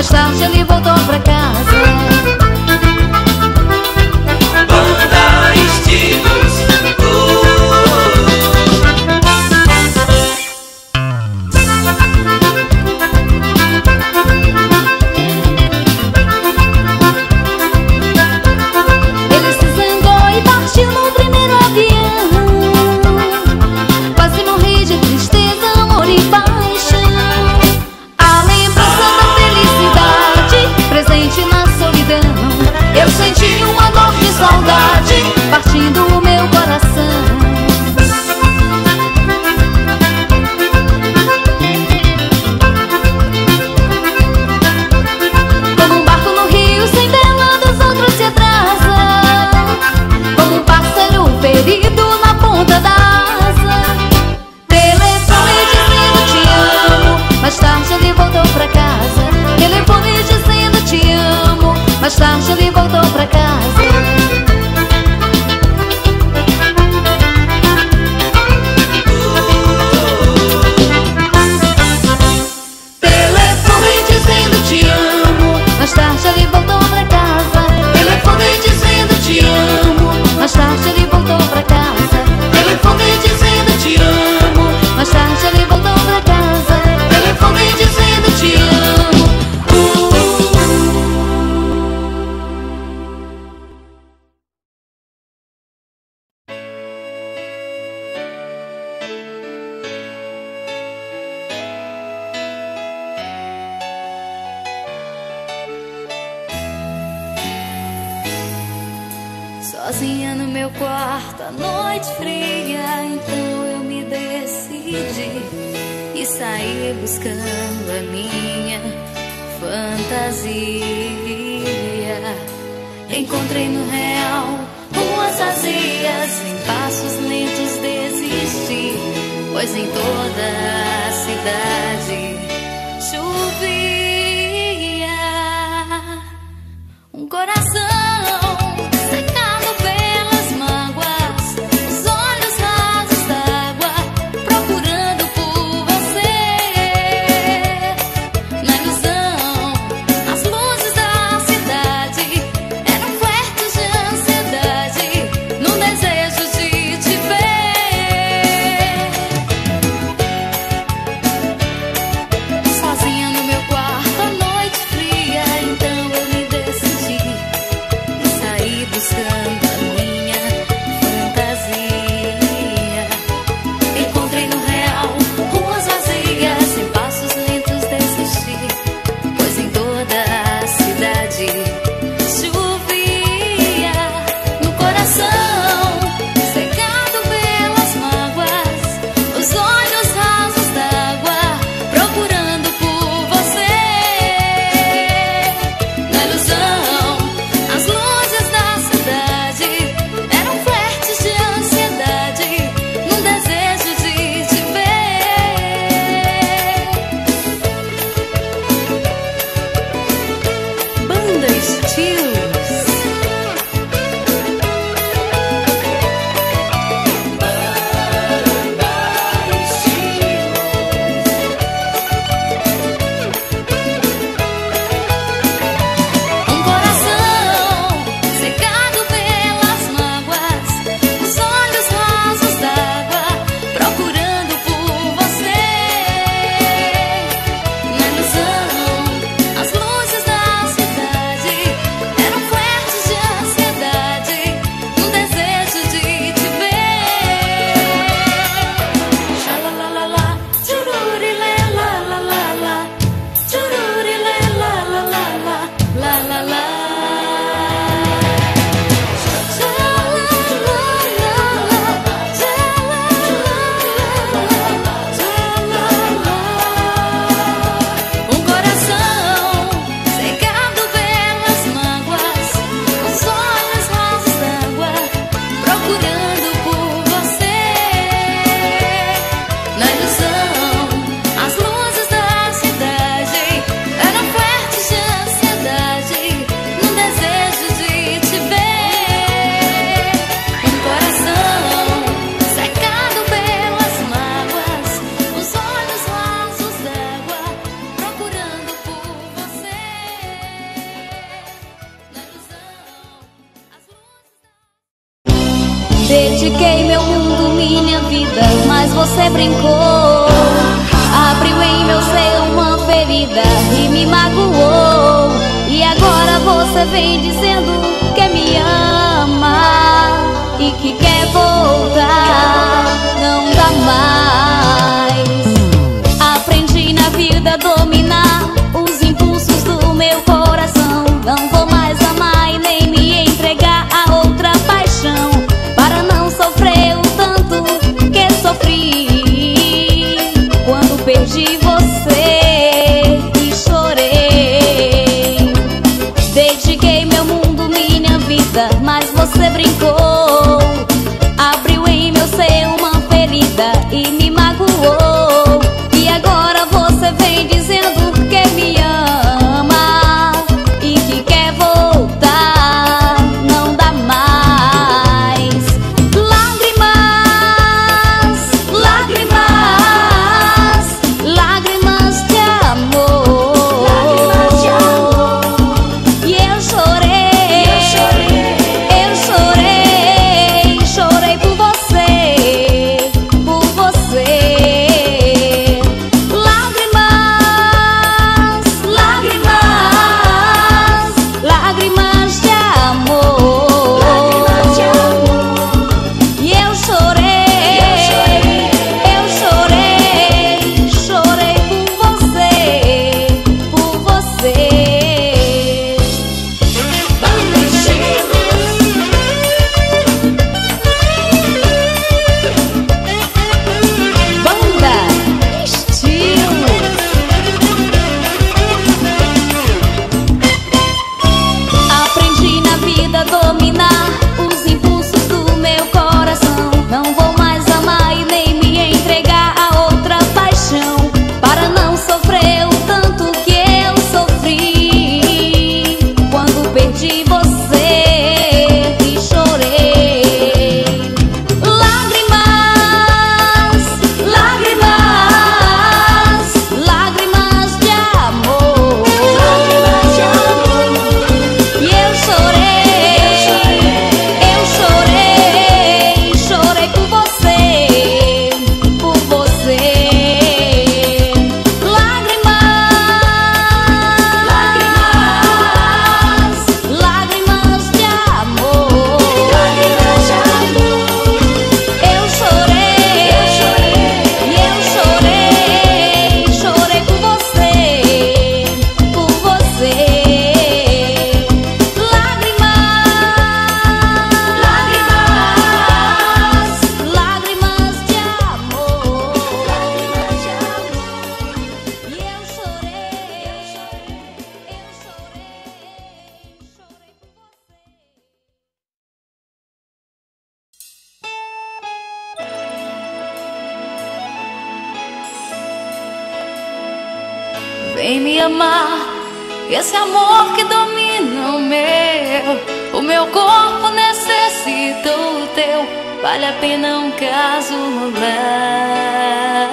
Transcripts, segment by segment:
Mais tarde ele voltou pra casa. Banda Estilos. Ele se zangou e partiu no primeiro avião. Quase morri de tristeza, amor e paixão. A lembrança da felicidade presente na solidão. Eu senti uma dor de saudade partindo o meu coração. Como um barco no rio sem vela, dos outros se atrasa. Como um pássaro ferido na ponta da asa. Telefone dizendo te amo, mais tarde ele voltou pra casa. Telefone dizendo te amo, mais tarde ele voltou pra casa. Telefone dizendo te amo, mais tarde ele voltou pra casa. Telefone dizendo te amo, mais tarde ele voltou pra casa. Telefone dizendo te amo, mais tarde ele voltou pra casa. Telefone dizendo te amo. Sozinha no meu quarto, a noite fria, então eu me decidi e saí buscando a minha fantasia. Encontrei no real ruas vazias, em passos lentos desisti, pois em toda a cidade chovia. Um coração secado pelas mágoas, os olhos rasos d'água, procurando por você. Na ilusão, as luzes da cidade eram flertes de ansiedade, no desejo de te ver. Sozinha no meu quarto, você brincou, abriu em meu ser uma ferida e me magoou. E agora você vem dizendo que me ama e que quer voltar, não dá mais. Aprendi na vida a dominar os impulsos do meu coração. Não vou mais amar e nem me entregar a outra paixão, para não sofrer o tanto que sofri quando perdi você e chorei. Dediquei meu mundo, minha vida, mas você brincou, abriu em meu ser uma ferida e me magoou. E agora você vem dizendo que me ama e que quer voltar, não dá mais. Lágrimas, lágrimas, lágrimas de amor, lágrimas de amor. E eu chorei, eu chorei, chorei por você, por você. Lágrimas, lágrimas, lágrimas de amor, lágrimas de amor. E eu chorei, eu chorei, chorei por você, por você. Banda Estilo. Aprendi na vida a dominar os impulsos do meu coração. Não vou mais amar e nem me entregar a outra paixão, para não sofrer o tanto que eu sofri quando perdi você e chorei. Lágrimas, lágrimas, lágrimas de amor, lágrimas de amor. E eu chorei, eu chorei, chorei por você, por você. Lágrimas, lágrimas, lágrimas de amor, lágrimas de amor. Eu chorei, e eu chorei, chorei por você, por você. Lágrimas, lágrimas, lágrimas de amor, lágrimas de amor. E eu chorei, eu chorei, eu chorei, chorei por você. Vem me amar, esse amor que domina o meu corpo necessita o teu. Vale a pena um caso rolar.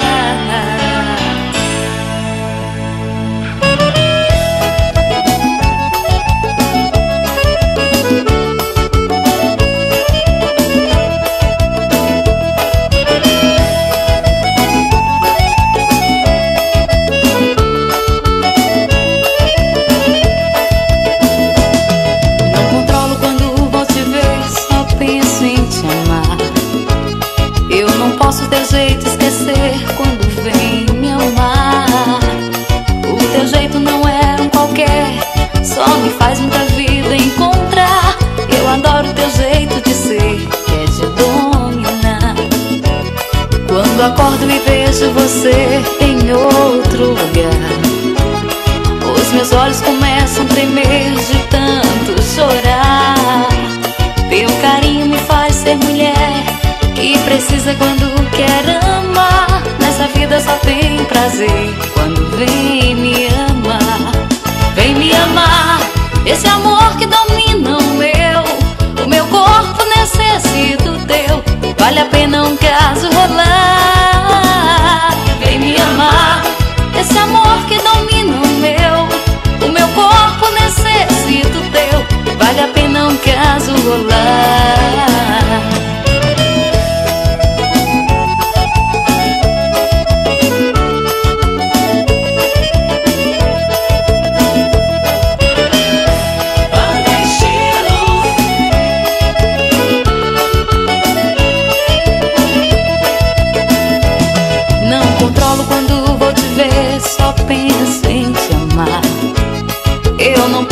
Não controlo quando vou te ver, só penso em te amar. Eu não posso ter jeito, esquecer quando vem me amar. O teu jeito não é um qualquer, só me faz muita vida encontrar. Eu adoro o teu jeito de ser, que é de dominar. Quando acordo e vejo você em outro lugar, os meus olhos começam a tremer de tanto chorar. Teu carinho me faz ser mulher que precisa quando quer amar. Nessa vida só tem prazer quando vem me amar. Vem me amar, esse amor que domina o meu corpo necessita o teu. Vale a pena um caso rolar. Vem me amar, esse amor que domina o meu corpo necessita o teu. Vale a pena um caso rolar.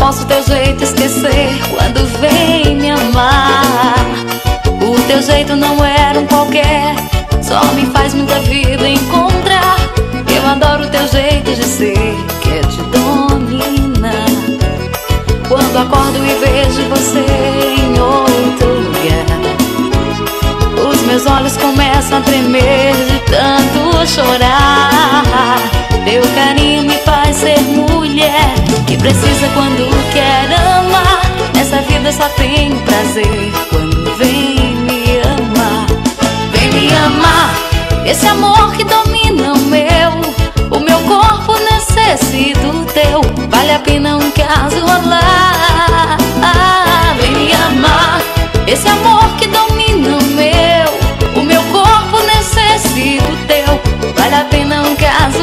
posso teu jeito esquecer quando vem me amar. O teu jeito não era um qualquer, só me faz muita vida encontrar. Eu adoro o teu jeito de ser, que te domina. Quando acordo e vejo você em outro lugar, os meus olhos começam a tremer de tanto chorar. Teu carinho me faz ser mulher que precisa quando quer amar. Nessa vida só tenho prazer quando vem me amar. Vem me amar, esse amor que domina o meu corpo necessita o teu. Vale a pena um caso rolar. Vem me amar, esse amor que domina o meu corpo necessita o teu. Vale a pena um caso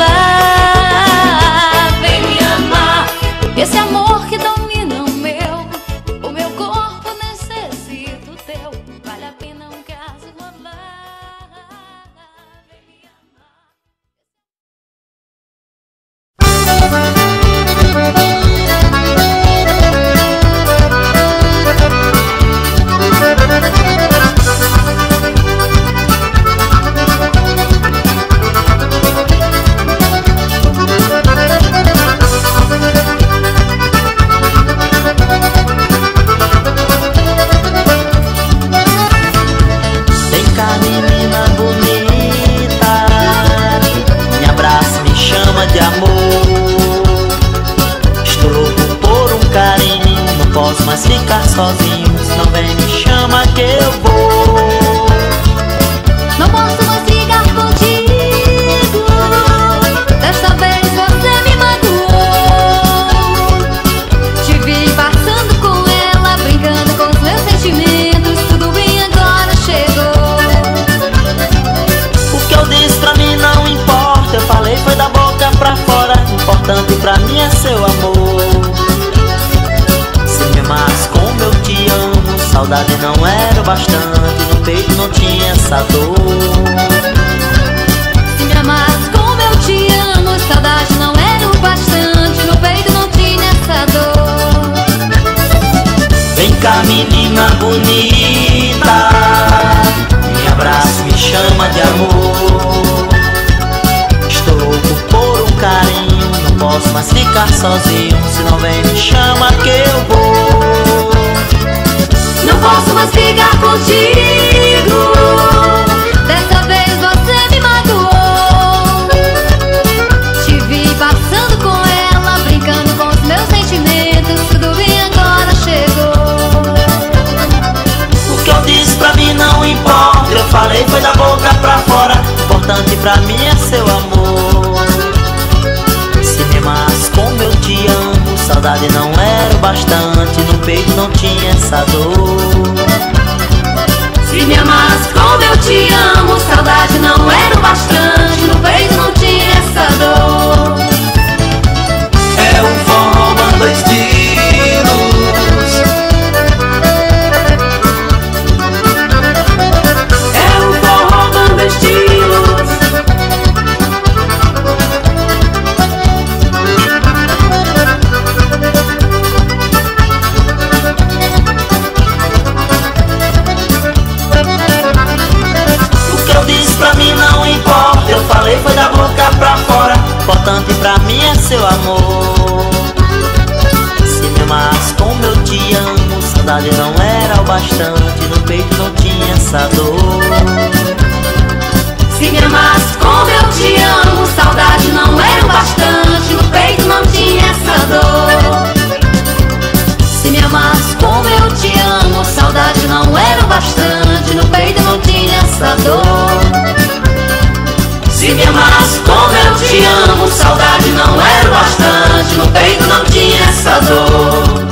rolar. Vem me amar, esse amor que domina o meu corpo necessita o teu. Vale a pena um caso rolar. Vem me amar. Mas ficar sozinho, se não vem me chama que eu vou. Não posso mais brigar contigo, desta vez você me magoou. Te vi passando com ela, brincando com os meus sentimentos. Tudo bem, agora chegou. O que eu disse pra mim não importa, eu falei foi da boca pra fora. Importante pra mim é seu amor. Mas como eu te amo, saudade não era o bastante, no peito não tinha essa dor. Se me amasse como eu te amo, saudade não era o bastante, no peito não tinha essa dor. Vem cá menina bonita, me abraça, me chama de amor. Estou louco por um carinho, não posso mais ficar sozinho, se não vem me chama que eu vou. Não posso mais brigar contigo, dessa vez você me magoou. Te vi passando com ela, brincando com os meus sentimentos. Tudo bem, agora chegou. O que eu disse pra mim não importa, eu falei foi da boca pra fora. Importante pra mim é seu amor. Se me amas como eu te amo, saudade não era o bastante, no peito não tinha essa dor. Se me amasse como eu te amo, saudade não era o bastante, no peito não tinha essa dor. É um forró banda estilos. É um forró banda estilos. Pra mim não importa, eu falei foi da boca pra fora. Importante pra mim é seu amor. Se me amasse como eu te amo, saudade não era o bastante, no peito não tinha essa dor. Se me amasse como eu te amo, saudade não era o bastante, no peito não tinha essa dor. Se me amasse como eu te amo, saudade não era o bastante, no peito não tinha essa dor. Se me amasse como eu te amo, saudade não era o bastante, no peito não tinha essa dor.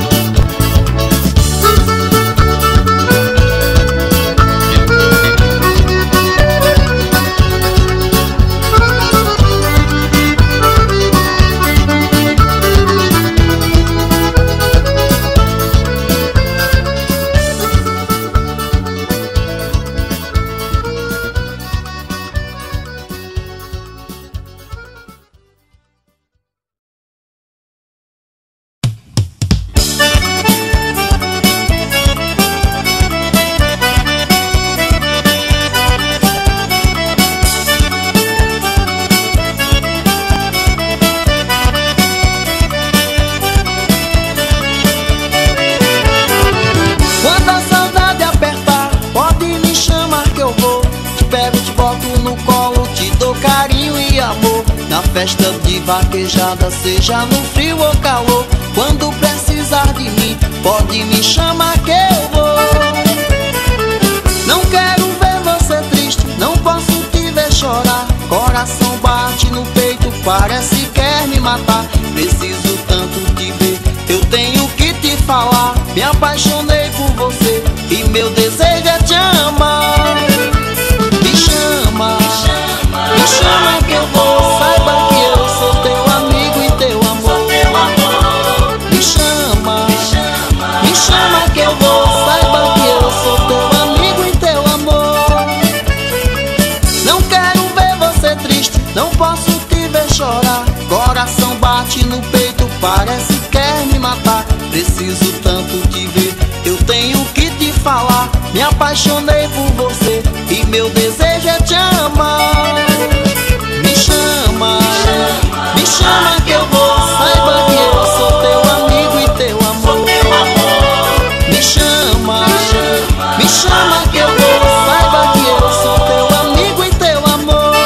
boto no colo, te dou carinho e amor. Na festa de vaquejada, seja no frio ou calor. Quando precisar de mim, pode me chamar que eu vou. Não quero ver você triste, não posso te ver chorar. Coração bate no peito, parece que quer me matar. Preciso tanto te ver, eu tenho que te falar. Me apaixonei por você e meu desejo é te amar. Me chama, me chama que eu vou. Saiba que eu sou teu amigo e teu amor. Me chama, me chama que eu vou. Saiba que eu sou teu amigo e teu amor. Não quero ver você triste, não posso te ver chorar. Coração bate no peito, parece que quer me matar. Preciso tanto te ver, eu tenho que te falar. Me apaixonei por você e meu desejo é te amar. Me chama, me chama que eu vou. Saiba que eu sou teu amigo e teu amor. Me chama, me chama que eu vou. Saiba que eu sou teu amigo e teu amor.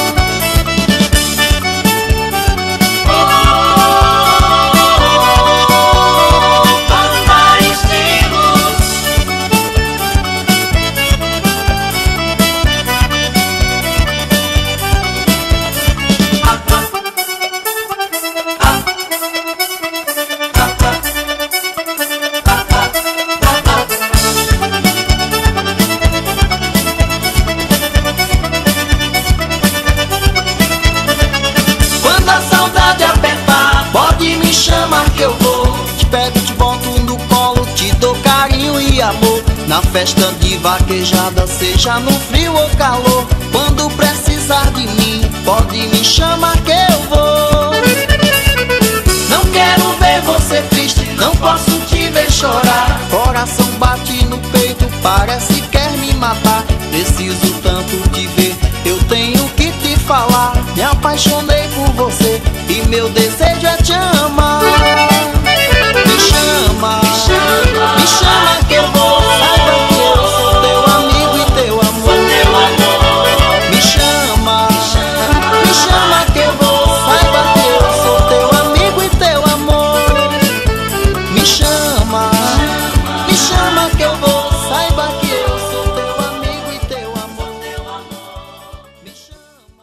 Quando a saudade apertar, pode me chamar que eu vou. Te pego, te boto no colo, te dou carinho e amor. Na festa de vaquejada, seja no frio ou calor. Quando precisar de mim, pode me chamar que eu vou. Não quero ver você triste, não posso te ver chorar. Coração bate no peito, parece que quer me matar. Preciso tanto te ver, eu tenho que te falar. Me apaixonei por você e meu desejo é te amar. Me chama, me chama que eu vou. Saiba que eu sou teu amigo e teu amor. Me chama, me chama que eu vou. Saiba que eu sou teu amigo e teu amor. Me chama, me chama que eu vou. Saiba que eu sou teu amigo e teu amor. Me chama.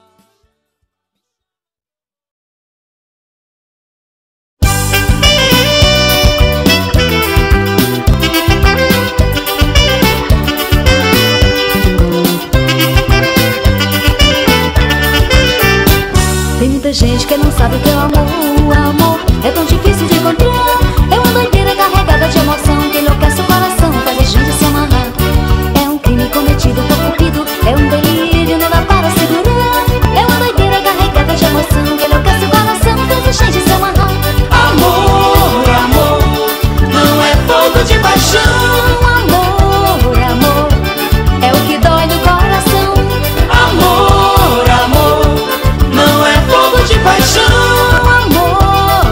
Tem muita gente que não sabe o que é o amor. O amor é tão difícil de encontrar. É uma doideira carregada de emoção que enlouquece o coração, faz a gente se amarrar. É um crime cometido por cupido, é um delírio, não dá para segurar. É uma doideira carregada de emoção que enlouquece o coração, faz a gente se amarrar. Amor, amor, não é fogo de paixão. Amor, amor, é o que dói no coração. Amor, amor, não é fogo de paixão. Amor,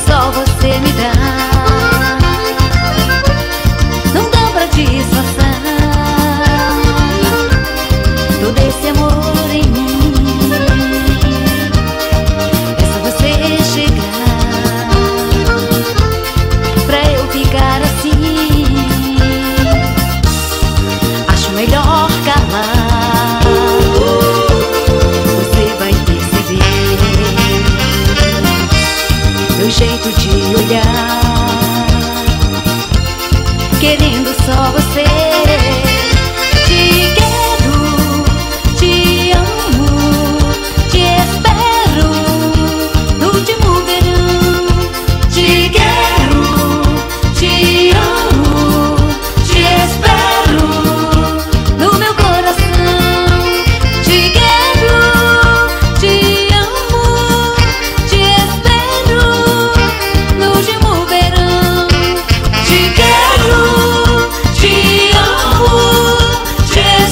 só você me dá. Não dá pra disfarçar todo esse amor em mim. É só você chegar pra eu ficar assim. Acho melhor calar. Você vai perceber meu jeito de olhar, querendo só você. Te quero, te amo, te espero no último verão. Te quero, te amo, te espero no meu coração. Te quero, te amo, te espero no último verão. Te quero, te amo, te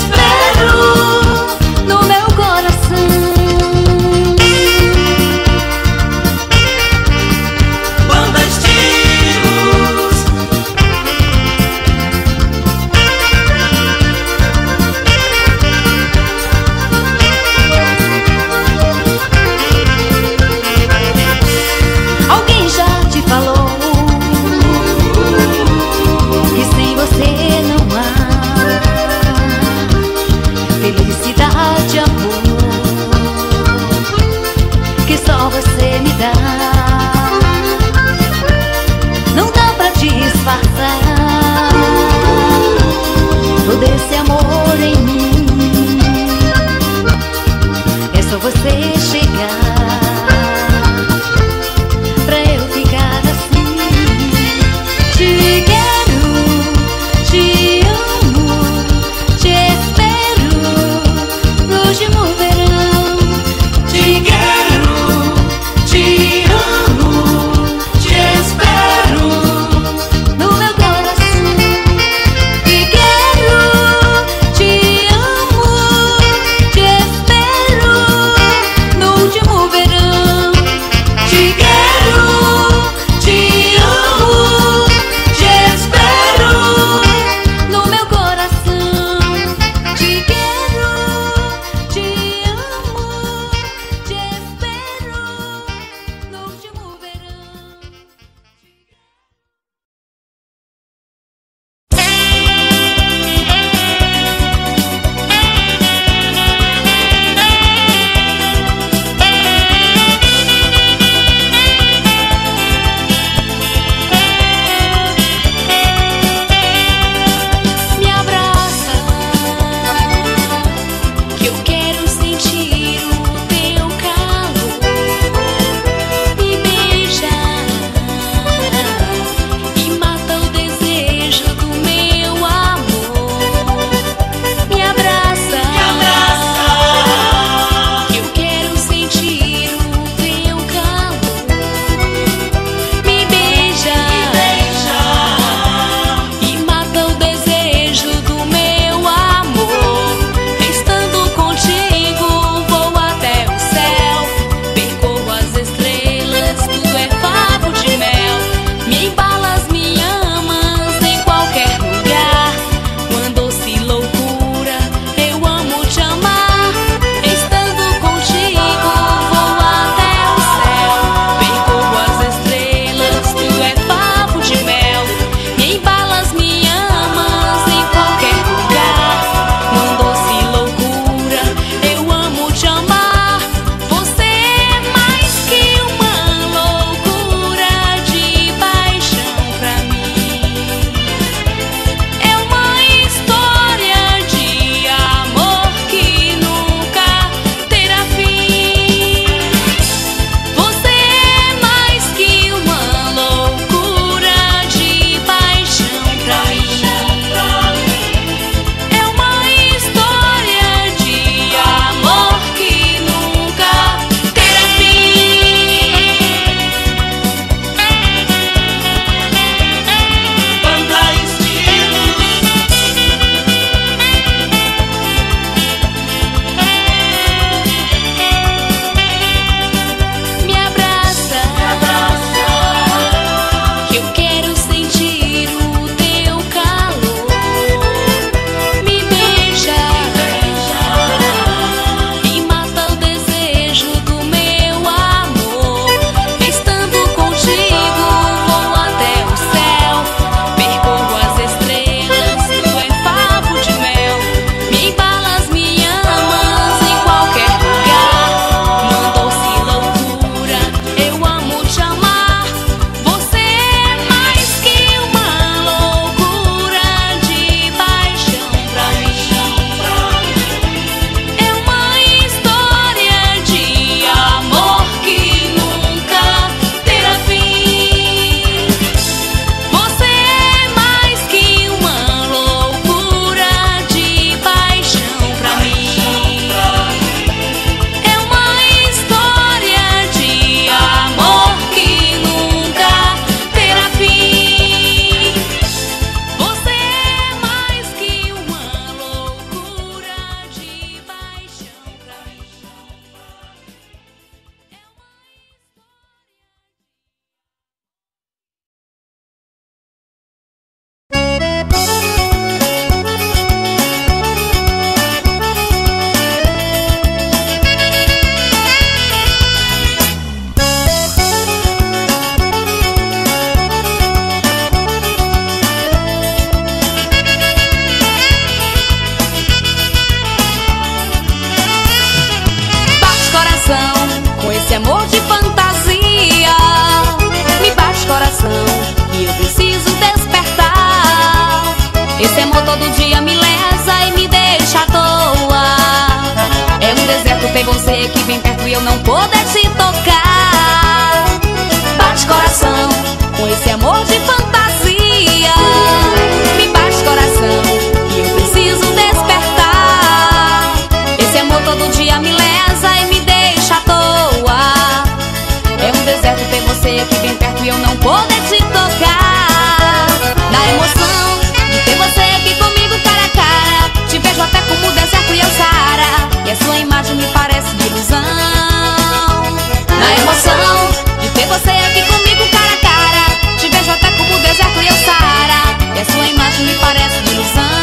esse amor de fantasia. Me bate coração e eu preciso despertar. Esse amor todo dia me lesa e me deixa à toa. É um deserto ter você aqui bem perto e eu não poder te tocar. Bate coração com esse amor de fantasia. Me bate coração e eu preciso despertar. Esse amor todo dia me lesa e me deixa à toa. É um deserto ter você aqui bem perto e eu não poder te tocar. Na emoção de ter você aqui comigo cara a cara, te vejo até como o deserto e o Saara, e a sua imagem me parece de ilusão. Na emoção de ter você aqui comigo cara a cara, te vejo até como o deserto e o Saara, e a sua imagem me parece de ilusão.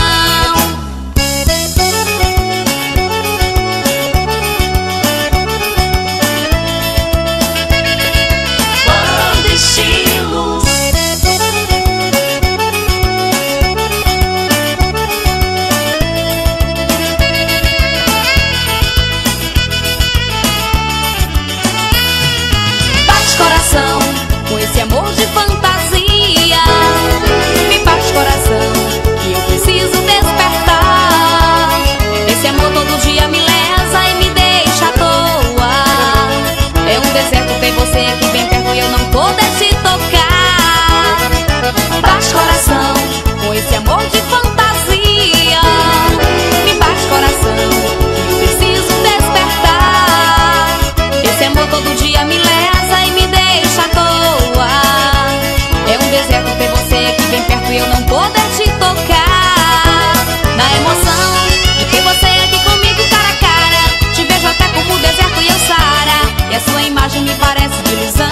Com esse amor de fantasia, me bate coração que eu preciso despertar. Esse amor todo dia me lesa e me deixa à toa. É um deserto ter você aqui bem perto e eu não poder te tocar. Bate coração com esse amor de fantasia. Me bate coração que eu preciso despertar. Esse amor todo dia me lesa e me deixa à toa. É um deserto ter você aqui bem perto e eu não poder te tocar. Na emoção de ter você aqui comigo cara a cara, te vejo até como o deserto e o Saara, e a sua imagem me parece de ilusão.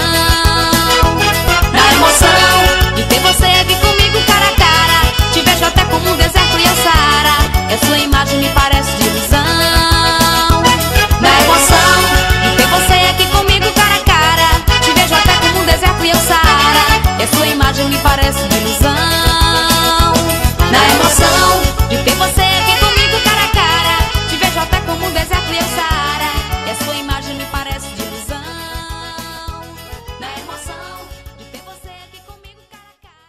Na emoção de ter você aqui comigo cara a cara, te vejo até como o deserto e o Saara, e a sua imagem me parece de ilusão. Na emoção de ter você aqui comigo cara a cara, te vejo até como o deserto e o Saara, e a sua imagem me parece de ilusão. Na emoção de ter você aqui comigo cara a cara, te vejo até como o deserto e o Saara, e a sua imagem me parece de ilusão. Na emoção de ter você aqui comigo cara a cara.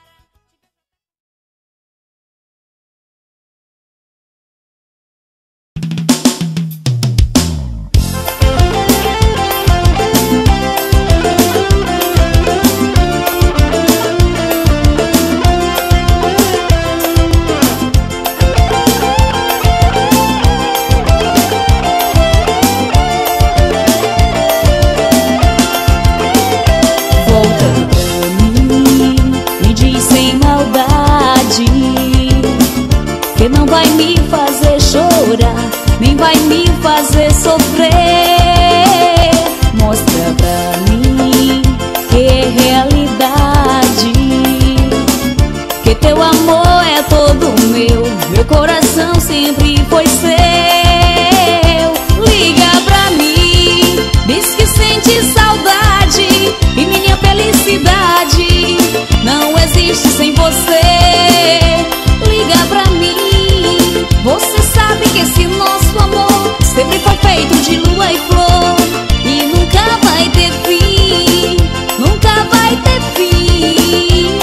Que não vai me fazer chorar, nem vai me fazer sofrer. Mostra pra mim que é realidade, que teu amor é todo meu, meu coração sempre foi seu. Liga pra mim, diz que sente saudade, e minha felicidade não existe sem você. Liga pra mim, você sabe que esse nosso amor sempre foi feito de lua e flor, e nunca vai ter fim, nunca vai ter fim.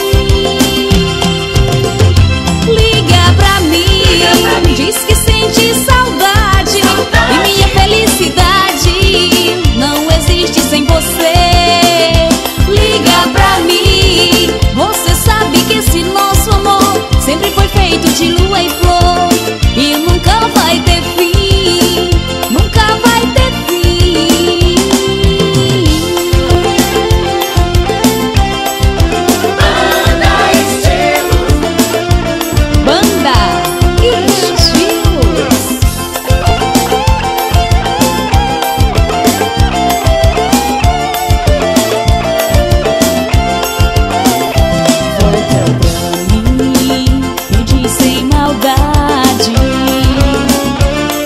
Liga pra mim, diz que sente saudade, e minha felicidade não existe sem você. Liga pra mim, você sabe que esse nosso amor sempre foi feito de lua e flor, e nunca vai ter fim, nunca vai ter fim. Banda Estilos. Banda Estilos. Volta pra mim, me diz sem maldade,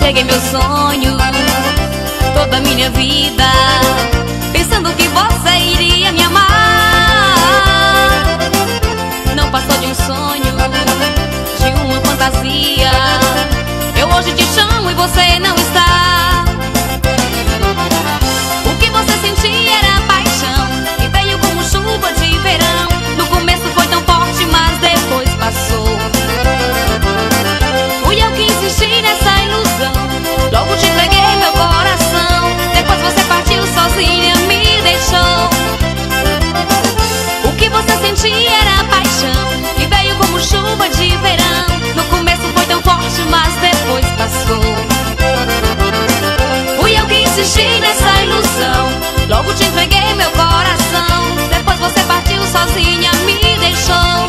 entreguei meu sonho, toda a minha vida, pensando que você iria me amar. Não passou de um sonho, de uma fantasia. Eu hoje te chamo e você não está. O que você sentia era paixão, e veio como chuva de verão. No começo foi tão forte, mas depois passou. Fui eu que insisti nessa ilusão, logo te entreguei meu coração. Depois você partiu sozinha, me deixou. O que você sentia era paixão, e veio como chuva de verão. No começo foi tão forte, mas depois passou. Fui eu que insisti nessa ilusão, logo te entreguei meu coração. Depois você partiu sozinha, me deixou.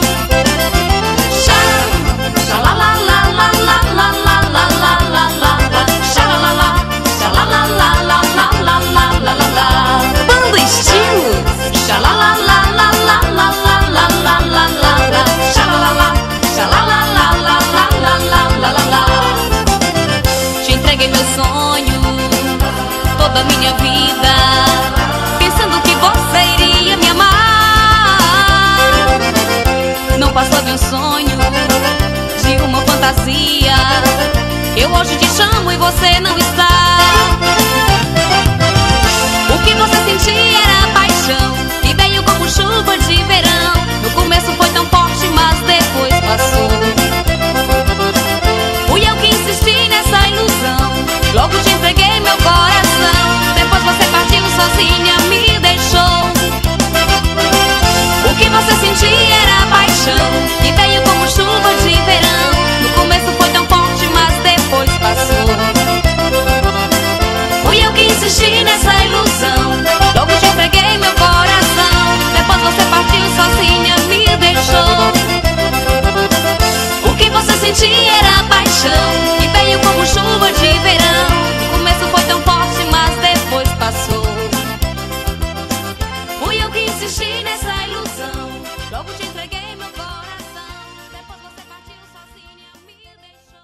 Bando Estilo. Te entreguei meu sonho, toda a minha vida, pensando que você iria me amar. Não passou de um sonho, de uma fantasia. Eu hoje te chamo e você não está. O que você sentia era paixão, e veio como chuva de verão. No começo foi tão forte, mas depois passou. Fui eu que insisti nessa ilusão, logo te entreguei meu coração. Depois você partiu sozinha, me deixou. O que você sentia era paixão, e veio como chuva de verão. No começo foi tão forte, mas depois passou. Fui eu que insisti nessa ilusão, logo te entreguei meu coração. Depois você partiu sozinha, me deixou. O que você sentia era paixão, e veio como chuva de verão. No começo foi tão forte, mas depois passou. Fui eu que insisti nessa ilusão, logo te entreguei meu coração. Depois você partiu sozinha, me deixou.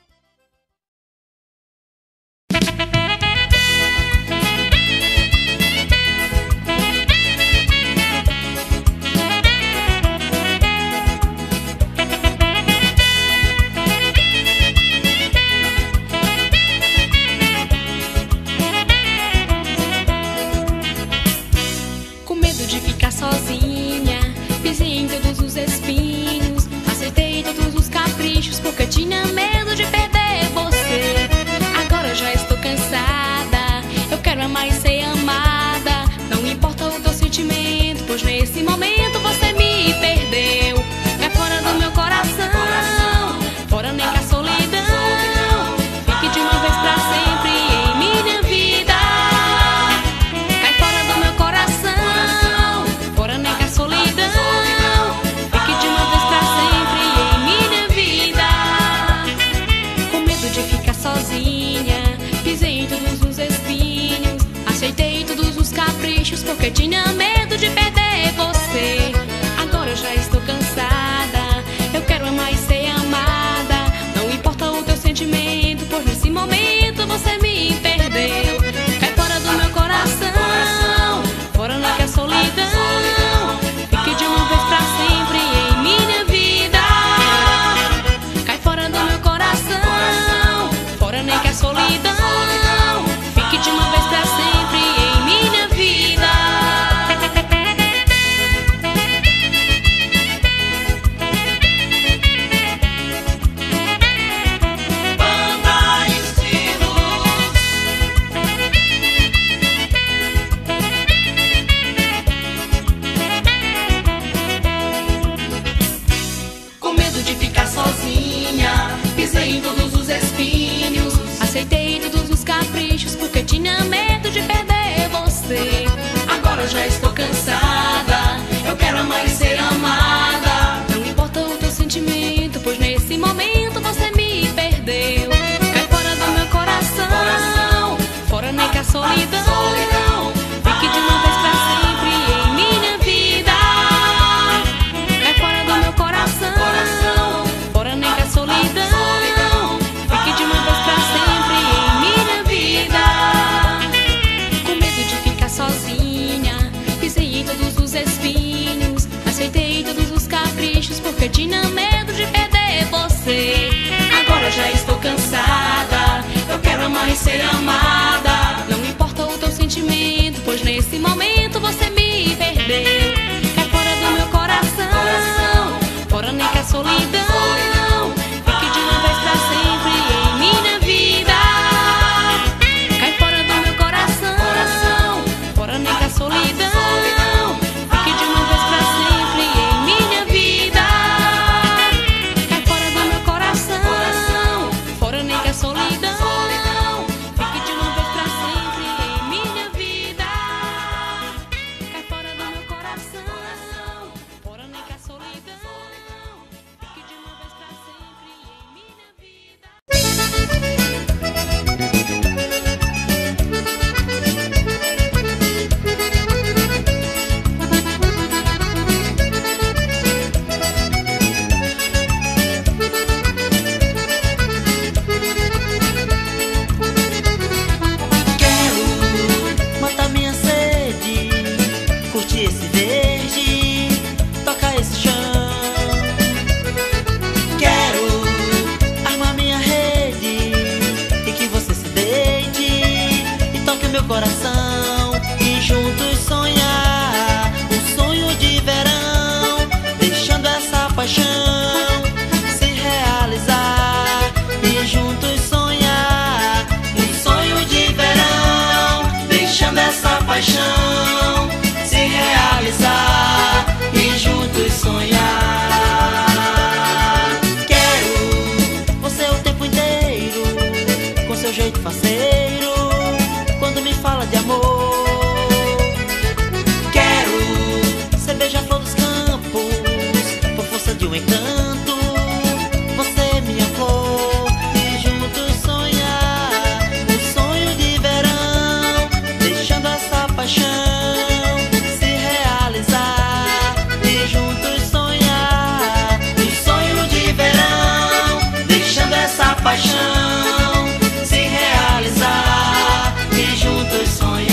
Com medo de ficar sozinha, pisei em todos os espinhos, aceitei todos os caprichos, porque tinha medo de perder você. Agora já estou cansada, eu quero amar e ser amada. Não importa o teu sentimento, pois nesse momento você me perdeu. É fora do meu coração, fora nem que a solidão fique de uma vez pra sempre em minha vida. Cai fora do meu coração, fora nem que a solidão fique de uma vez pra sempre em minha vida. Com medo de ficar sozinha, pisei em todos os espinhos, aceitei todos os caprichos, porque tinha medo de perder você. Agora eu já estou cansada, eu quero amar e ser amada. Não importa o teu sentimento, pois nesse momento você me perdeu. Cai fora do meu coração, fora não que a solidão fique de uma vez pra sempre em minha vida. Cai fora do meu coração, fora nem que a solidão fique de uma vez pra sempre em minha vida. Banda Estilo. Com medo de ficar sozinha, pisei em todos os espinhos, aceitei todos os caprichos, porque tinha medo de perder você. Agora eu já estou cansada, eu quero amar e ser amada. Não importa o teu sentimento, pois nesse momento você me perdeu. Cai fora do meu coração, fora nem que a solidão fique de uma vez pra sempre em minha vida. Cai fora do meu coração, fora nem que a solidão fique de uma vez pra sempre já estou cansada. Eu quero amar e ser amada. Não importa o teu sentimento, pois nesse momento você me perdeu. Cai fora do meu coração, fora nem que a solidão fique de uma vez pra sempre em minha vida. Cai fora do meu coração, fora nem que a solidão fique de uma vez pra sempre em minha vida. Cai fora do meu coração, fora nem que a solidão fique de uma vez pra sempre em minha vida. Cai fora do meu coração, fora nem que a solidão fique de uma vez pra sempre em minha vida. Quero matar minha sede, curtir esse verde, tocar esse chão. Quero armar minha rede e que você se deite e toque o meu coração e juntos sonhar um sonho de verão, deixando essa paixão se realizar e juntos sonhar um sonho de verão, deixando essa paixão se realizar e juntos sonhar. Quero você o tempo inteiro, com seu jeito faceiro, quando me fala de amor. Quero ser beija-flor dos campos, por força de um encanto, você é minha flor, e juntos sonhar um sonho de verão, deixando essa paixão se realizar e juntos sonhar um sonho de verão, deixando essa paixão se realizar e juntos sonhar.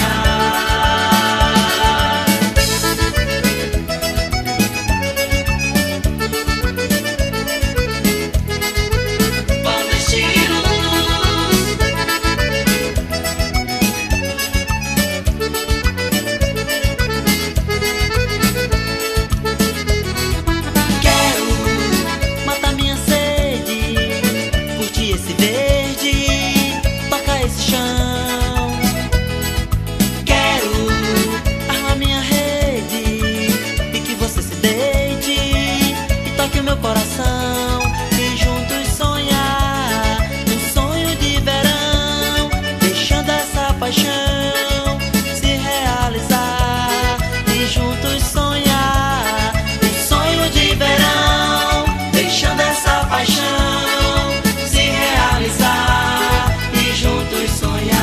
Quero matar minha sede, curtir esse verde, tocar esse chão. Quero armar minha rede e que você se deite e toque o meu coração e juntos sonhar um sonho de verão, deixando essa paixão se realizar e juntos sonhar um sonho de verão, deixando essa paixão se realizar e juntos sonhar.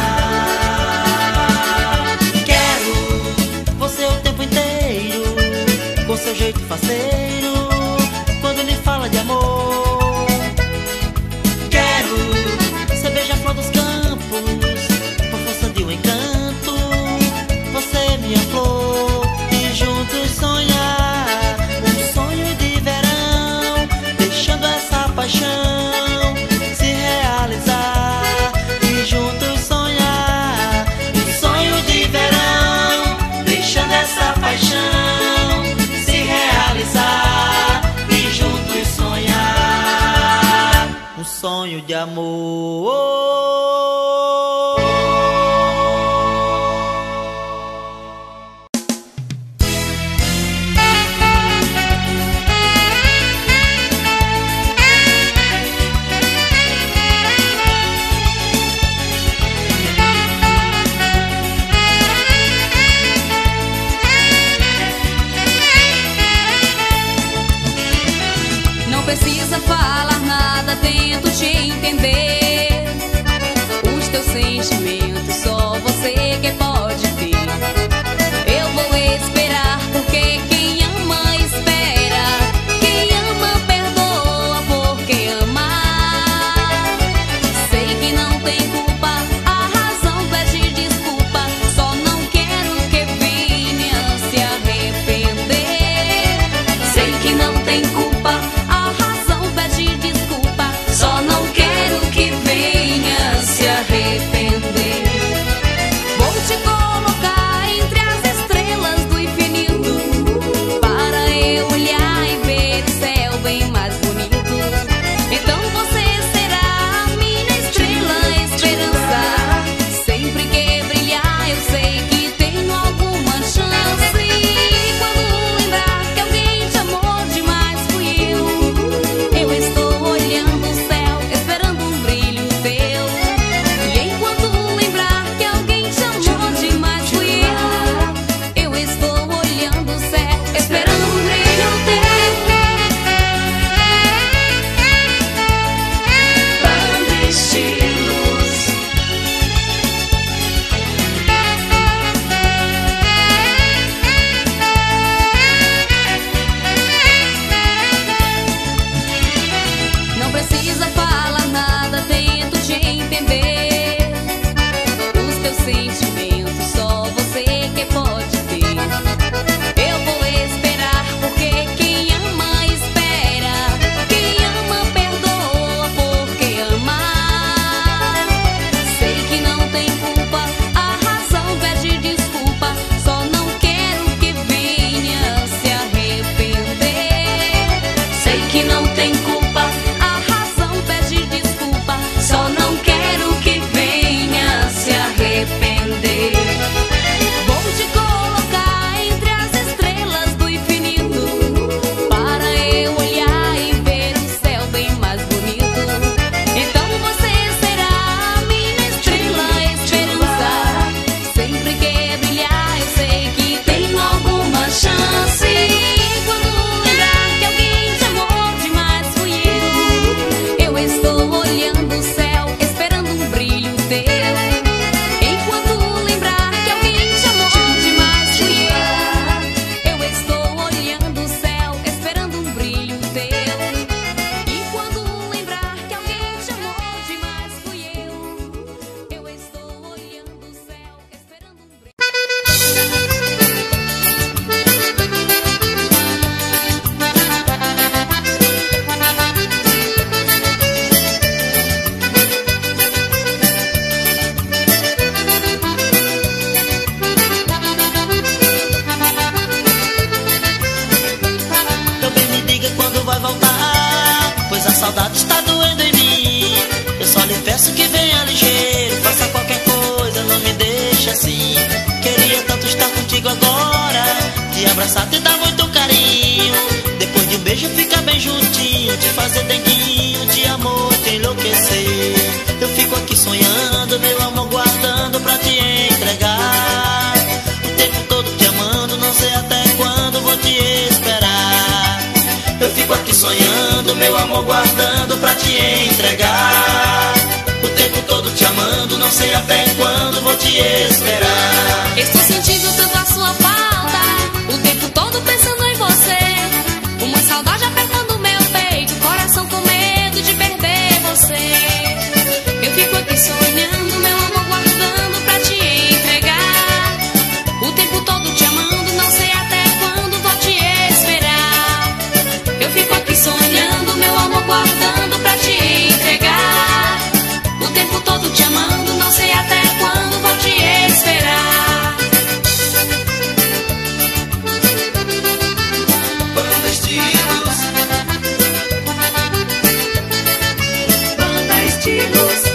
Quero você o tempo inteiro, com seu jeito faceiro, quando me fala de amor. Quero ser beija-flor dos campos, por força de um encanto, você é minha flor, e juntos sonhar um sonho de verão, deixando essa paixão se realizar e juntos sonhar um sonho de verão, deixando essa paixão se realizar e juntos sonhar um sonho de amor. Não precisa falar nada, tento te entender. Os teus sentimentos só você que pode ter. Eu vou esperar, porque quem ama espera. Quem ama perdoa, porque amar. Sei que não tem culpa, a razão pede desculpa. Só não quero que venha se arrepender. Sei que não tem culpa, a razão pede desculpa. Só abraçar, te dar muito carinho. Depois de um beijo fica bem juntinho, te fazer denguinho, de amor te enlouquecer. Eu fico aqui sonhando, meu amor guardando pra te entregar. O tempo todo te amando, não sei até quando vou te esperar. Eu fico aqui sonhando, meu amor guardando pra te entregar. O tempo todo te amando, não sei até quando vou te esperar. Estou sentindo tanto a sua falta, o tempo todo pensando em você. Uma saudade apertando meu peito, coração com medo de perder você. Eu fico aqui sonhando, meu amor guardando pra te entregar. O tempo todo te amando, não sei até quando vou te esperar. Eu fico aqui sonhando, meu amor guardando pra te entregar. O tempo todo te amando, não sei até quando vou te esperar. Banda Estilos. Banda Estilos.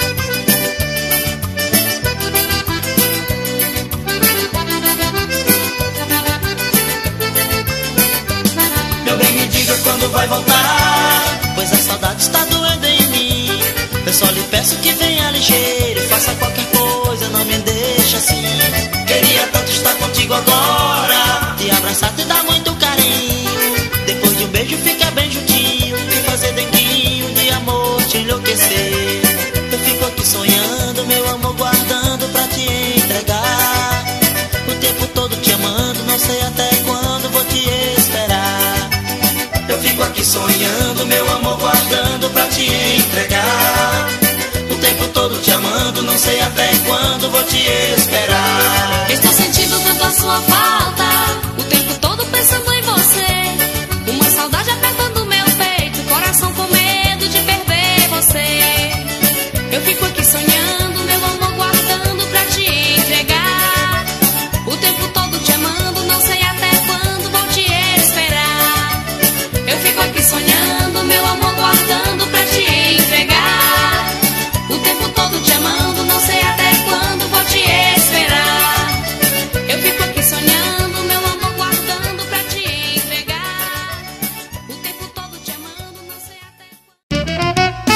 Meu bem, me diga quando vai voltar, pois a saudade está doendo em mim. Eu só lhe peço que venha ligeiro, faça qualquer coisa, não me deixe assim. Queria tanto estar contigo agora, te abraçar, te dar muito carinho. Depois de um beijo fica bem juntinho, te fazer denguinho, de amor te enlouquecer. Eu fico aqui sonhando, meu amor guardando pra te entregar. O tempo todo te amando, não sei até quando vou te esperar. Eu fico aqui sonhando, meu amor guardando pra te entregar. O tempo todo te amando, não sei até quando vou te esperar. Estou sentindo tanto a sua falta, o tempo todo pensando em você. Uma saudade apertando meu peito, coração com medo de perder você. Eu fico aqui sonhando, meu amor guardando pra te entregar. O tempo todo te amando, não sei até quando vou te esperar. Eu fico aqui sonhando, meu amor guardando pra te entregar. O tempo todo te amando, não sei até quando vou te esperar. Eu fico aqui sonhando, meu amor guardando pra te entregar. O tempo todo te amando, não sei até quando.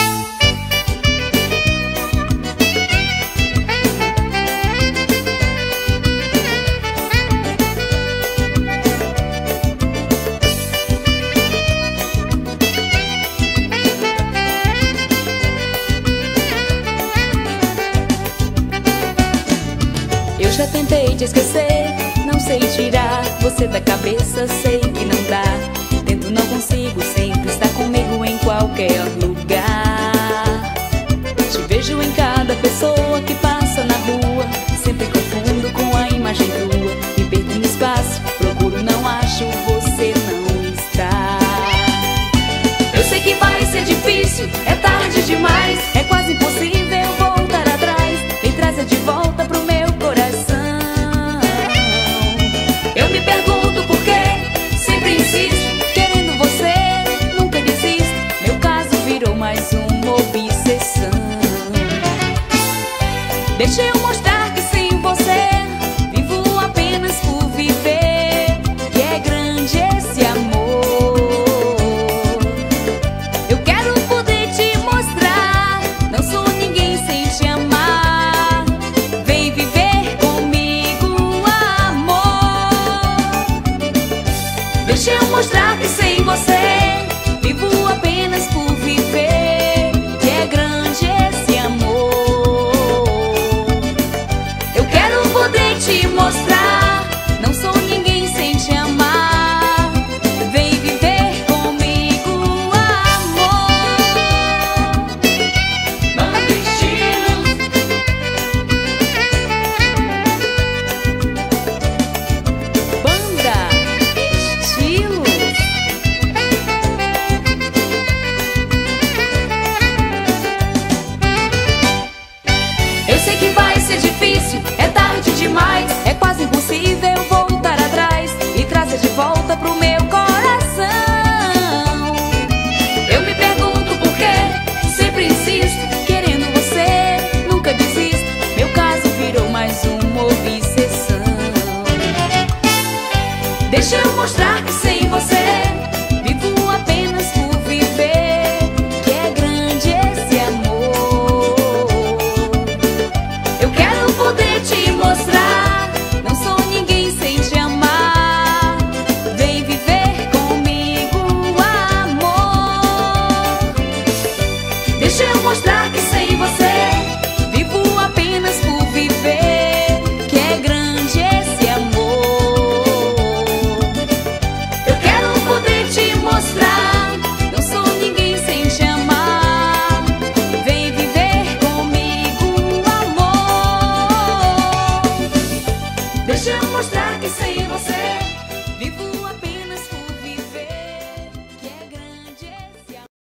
Eu já tentei te esquecer, não sei tirar você da cabeça, sei que não dá. Tento, não consigo, sempre está comigo em qualquer lugar. Te vejo em cada pessoa que passa na rua, sempre confundo com a imagem tua. Me perco no espaço, procuro, não acho, você não está. Eu sei que vai ser difícil, é tarde demais, é quase impossível voltar atrás. Me traz de volta pro meu coração. Eu me pergunto por que sempre insisto, querendo você, nunca desisto. Meu caso virou mais uma obsessão. Deixa eu mostrar que sem você vivo apenas por viver, que é grande esse amor. Eu quero poder te mostrar, não sou ninguém sem te amar. Vem viver comigo, amor. Deixa eu mostrar que sem você vivo apenas por viver, que é grande esse amor. Deixa eu mostrar que sem você vivo apenas por viver, que é grande esse amor. Eu quero poder te mostrar, não sou ninguém sem te amar. Vem viver comigo, amor. Deixa eu mostrar que sem você vivo apenas por viver, que é grande esse amor.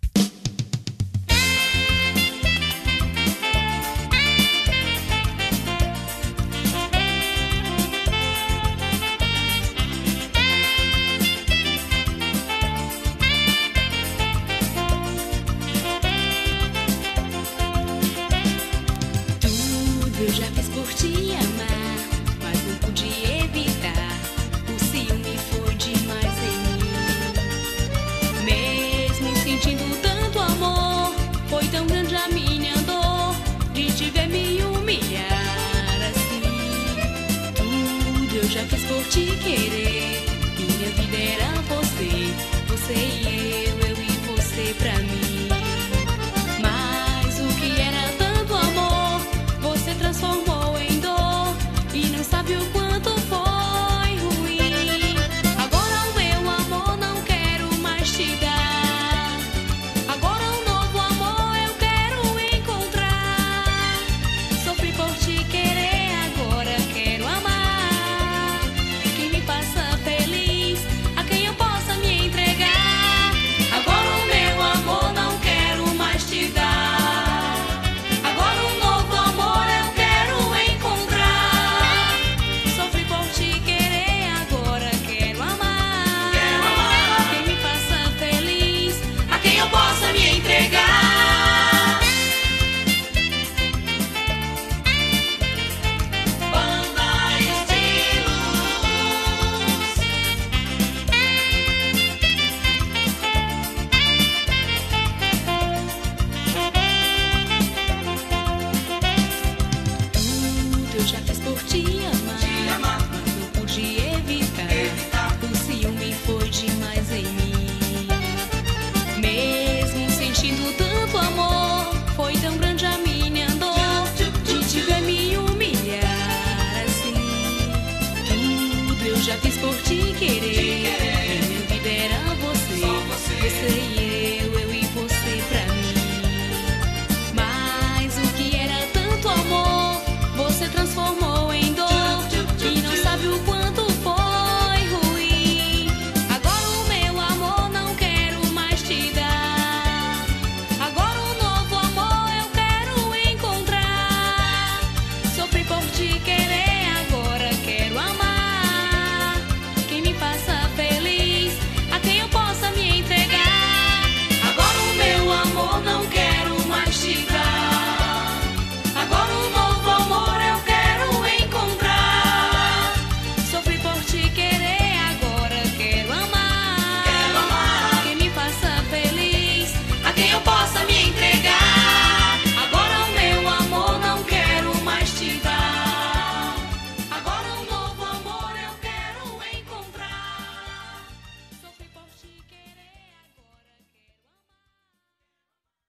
Tudo eu já fiz por te amar, mas não pude evitar. O ciúme foi demais em mim. Mesmo sentindo tanto amor, foi tão grande a minha dor de te ver me humilhar assim. Tudo eu já fiz por te querer. Minha vida era você, você e eu e você pra mim. Mas o que era tanto amor, você transformou em dor e não sabe o quanto foi ruim. Agora o meu amor não quero mais te dar. Agora um novo amor eu quero encontrar. Sofri por te querer, agora quero amar. Quem me faça feliz, a quem eu possa me entregar. Agora o meu amor não quero mais te dar. Agora um novo amor eu quero encontrar. Sofri por te querer, agora quero amar. Quem me faça feliz, a quem eu possa me entregar. Banda Estilos. Tudo eu já fiz por te amar, mas não pude evitar. O ciúme foi demais em mim. Mesmo sentindo tanto amor, foi tão grande a minha dor de te ver me humilhar assim. Tudo eu já fiz por te querer. Minha vida era você, você e eu e você pra mim. Mas o que era tanto amor, você transformou em dor e não sabe o quanto foi ruim. Agora o meu amor não quero mais te dar. Agora um novo amor eu quero encontrar. Sofri por te querer, agora quero amar. Quem me faça feliz, a quem eu possa me entregar. Agora o meu amor não quero mais te dar. Agora um novo amor eu quero encontrar. Sofri por te querer, agora quero amar. Quem me faça feliz, a quem eu possa me entregar. Agora o meu amor não quero mais te dar. Agora um novo amor eu quero encontrar. Sofri por te querer, agora quero amar.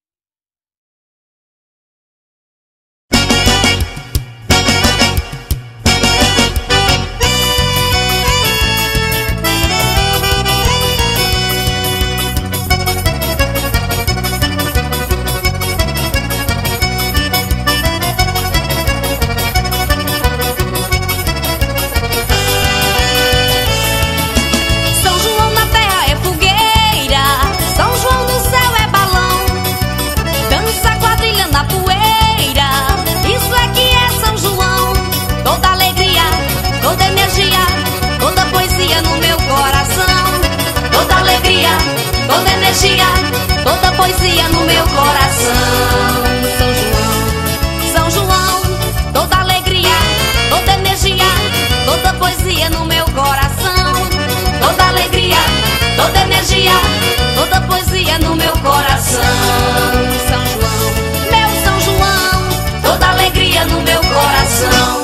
São João na terra é fogueira, São João no céu é balão, dança quadrilha na poeira, isso é que é São João. Toda alegria, toda energia, toda poesia no meu coração. Toda alegria, toda energia, toda poesia no meu coração. São João, São João, toda alegria, toda energia, toda poesia no meu coração. Toda alegria, toda energia, toda poesia no meu coração. São João, meu São João, toda alegria no meu coração.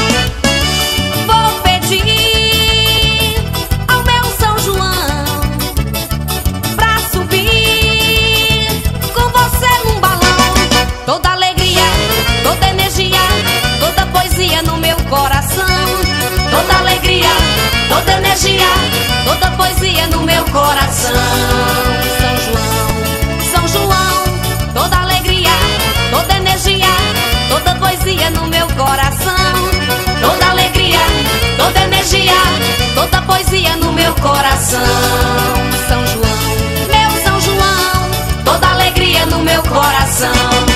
Vou pedir ao meu São João pra subir com você poesia no meu coração. São João, toda alegria, toda energia, toda poesia no meu coração. Toda alegria, toda energia, toda poesia no meu coração. São João, meu São João, toda alegria no meu coração.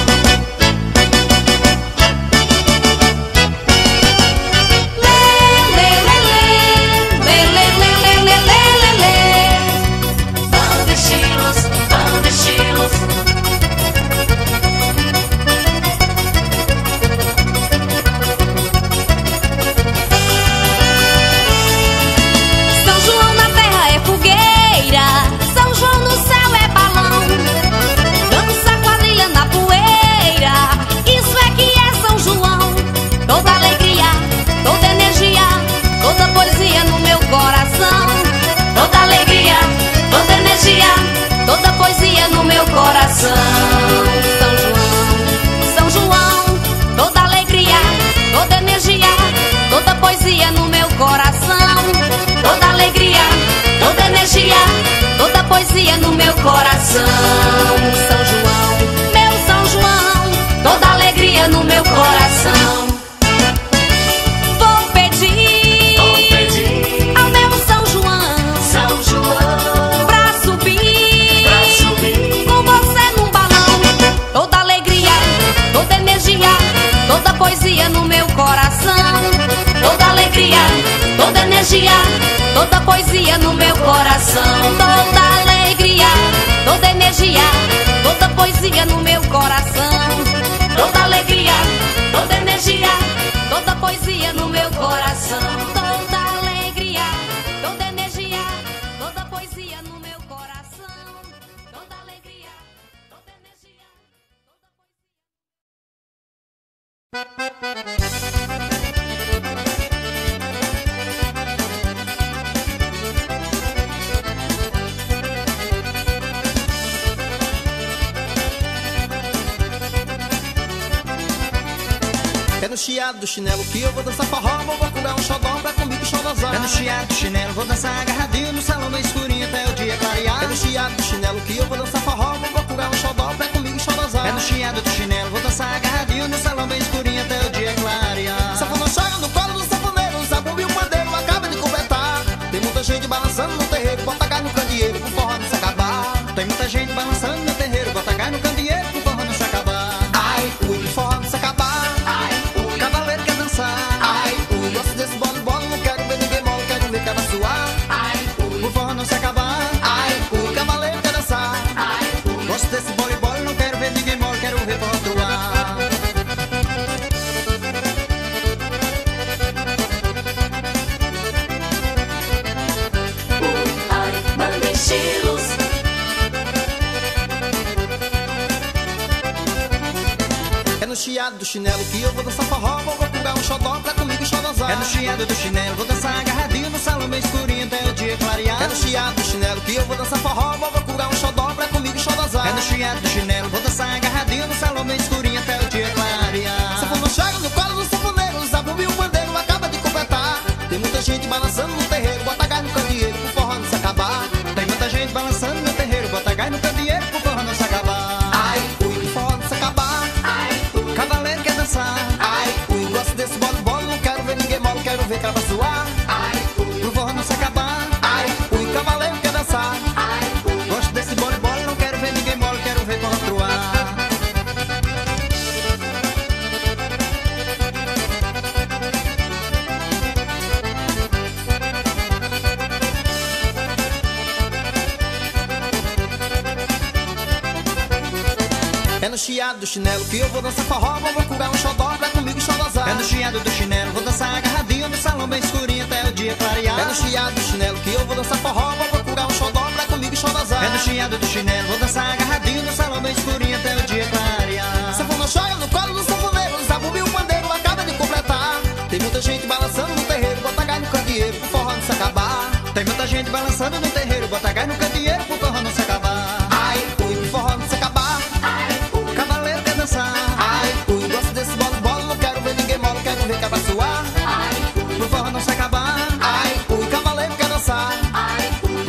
Toda poesia no meu coração. São João, toda alegria, toda energia, toda poesia no meu coração. Toda alegria, toda energia, toda poesia no meu coração. São João, meu São João, toda alegria no meu coração. Vou pedir ao meu São João pra subir com você num balão. Toda alegria, toda energia, toda poesia no meu coração. Toda alegria, toda energia, toda poesia no meu coração. Toda alegria, toda energia, toda poesia no meu coração. Toda alegria, toda energia, toda poesia no meu coração. Toda alegria, toda energia, toda poesia no meu coração. Toda alegria, toda energia, É no chiado do chinelo que eu vou dançar forró, vou procurar um xodó pra comigo xodozar. É no chiado do chinelo, vou dançar agarradinho no salão bem escurinho até o dia clarear. É no chiado do chinelo que eu vou dançar forró, vou procurar um xodó pra comigo xodozar. É no chiado do chinelo, vou dançar agarradinho no salão bem escurinho até o dia clarear. Sanfona chega no colo do sanfoneiro, zabumba e o pandeiro acaba de completar. Tem muita gente balançando no terreiro, bota gás no candeeiro pro forró não se acabar. Tem muita gente balançando no terreiro, bota gás no candeeiro pro forró não se acabar. Ai, ui, pro forró não se acabar. Cavaleiro quer dançar. Ai, ui, gosto desse bolo, não quero ver ninguém mole, quero ver cara suar. Ai, o forró não se acabar. Ai, ui, cavaleiro quer dançar. Gosto desse bolo, não quero ver ninguém mole, quero ver forró troar. É no chiado do chinelo que eu vou dançar forró, vou procurar um xodó pra comigo xodozar. É no chiado do chinelo, vou dançar agarradinho no salão bem escurinho até o dia clarear. É no chiado do chinelo que eu vou dançar forró, vou procurar um xodó pra comigo xodozar. É no chiado do chinelo, vou dançar agarradinho no salão bem escurinho até o dia clarear. Sanfona chega no colo do sanfoneiro, zabumba e o pandeiro acaba de completar. Tem muita gente balançando no terreiro, bota gás no candeeiro pro forró não se acabar. Tem muita gente balançando no terreiro, bota gás no candeeiro pro forró não se acabar. Ai, ui, pro forró não se acabar. Cavaleiro quer dançar. Ai, ui, gosto desse bolo, não quero ver ninguém mole, quero ver cara suar. Pro forró não se acabar. Ai, ui, cavaleiro quer dançar. Gosto desse bolo, não quero ver ninguém mole, quero ver forró troar. É no chiado do chinelo que eu vou dançar forró, vou procurar um xodó pra comigo xodozar. É no chiado do chinelo, vou dançar agarradinho no salão bem escurinho até o dia clarear. É no chiado do chinelo que eu vou dançar forró, vou procurar um xodó pra comigo xodozar. É no chiado do chinelo, vou dançar agarradinho no salão bem escurinho até o dia clarear. Sanfona chega no colo do sanfoneiro, zabumba e o pandeiro acaba de completar. Tem muita gente balançando no terreiro, bota gás no candeeiro pro forró não se acabar. Tem muita gente balançando no terreiro, bota gás no candeeiro pro forró não se acabar. Ai, ui, pro forró não se acabar. Cavaleiro quer dançar. Ai, ui, gosto desse bolo, não quero ver ninguém mole, quero ver cara suar. Pro forró não se acabar. Ai, ui, cavaleiro quer dançar.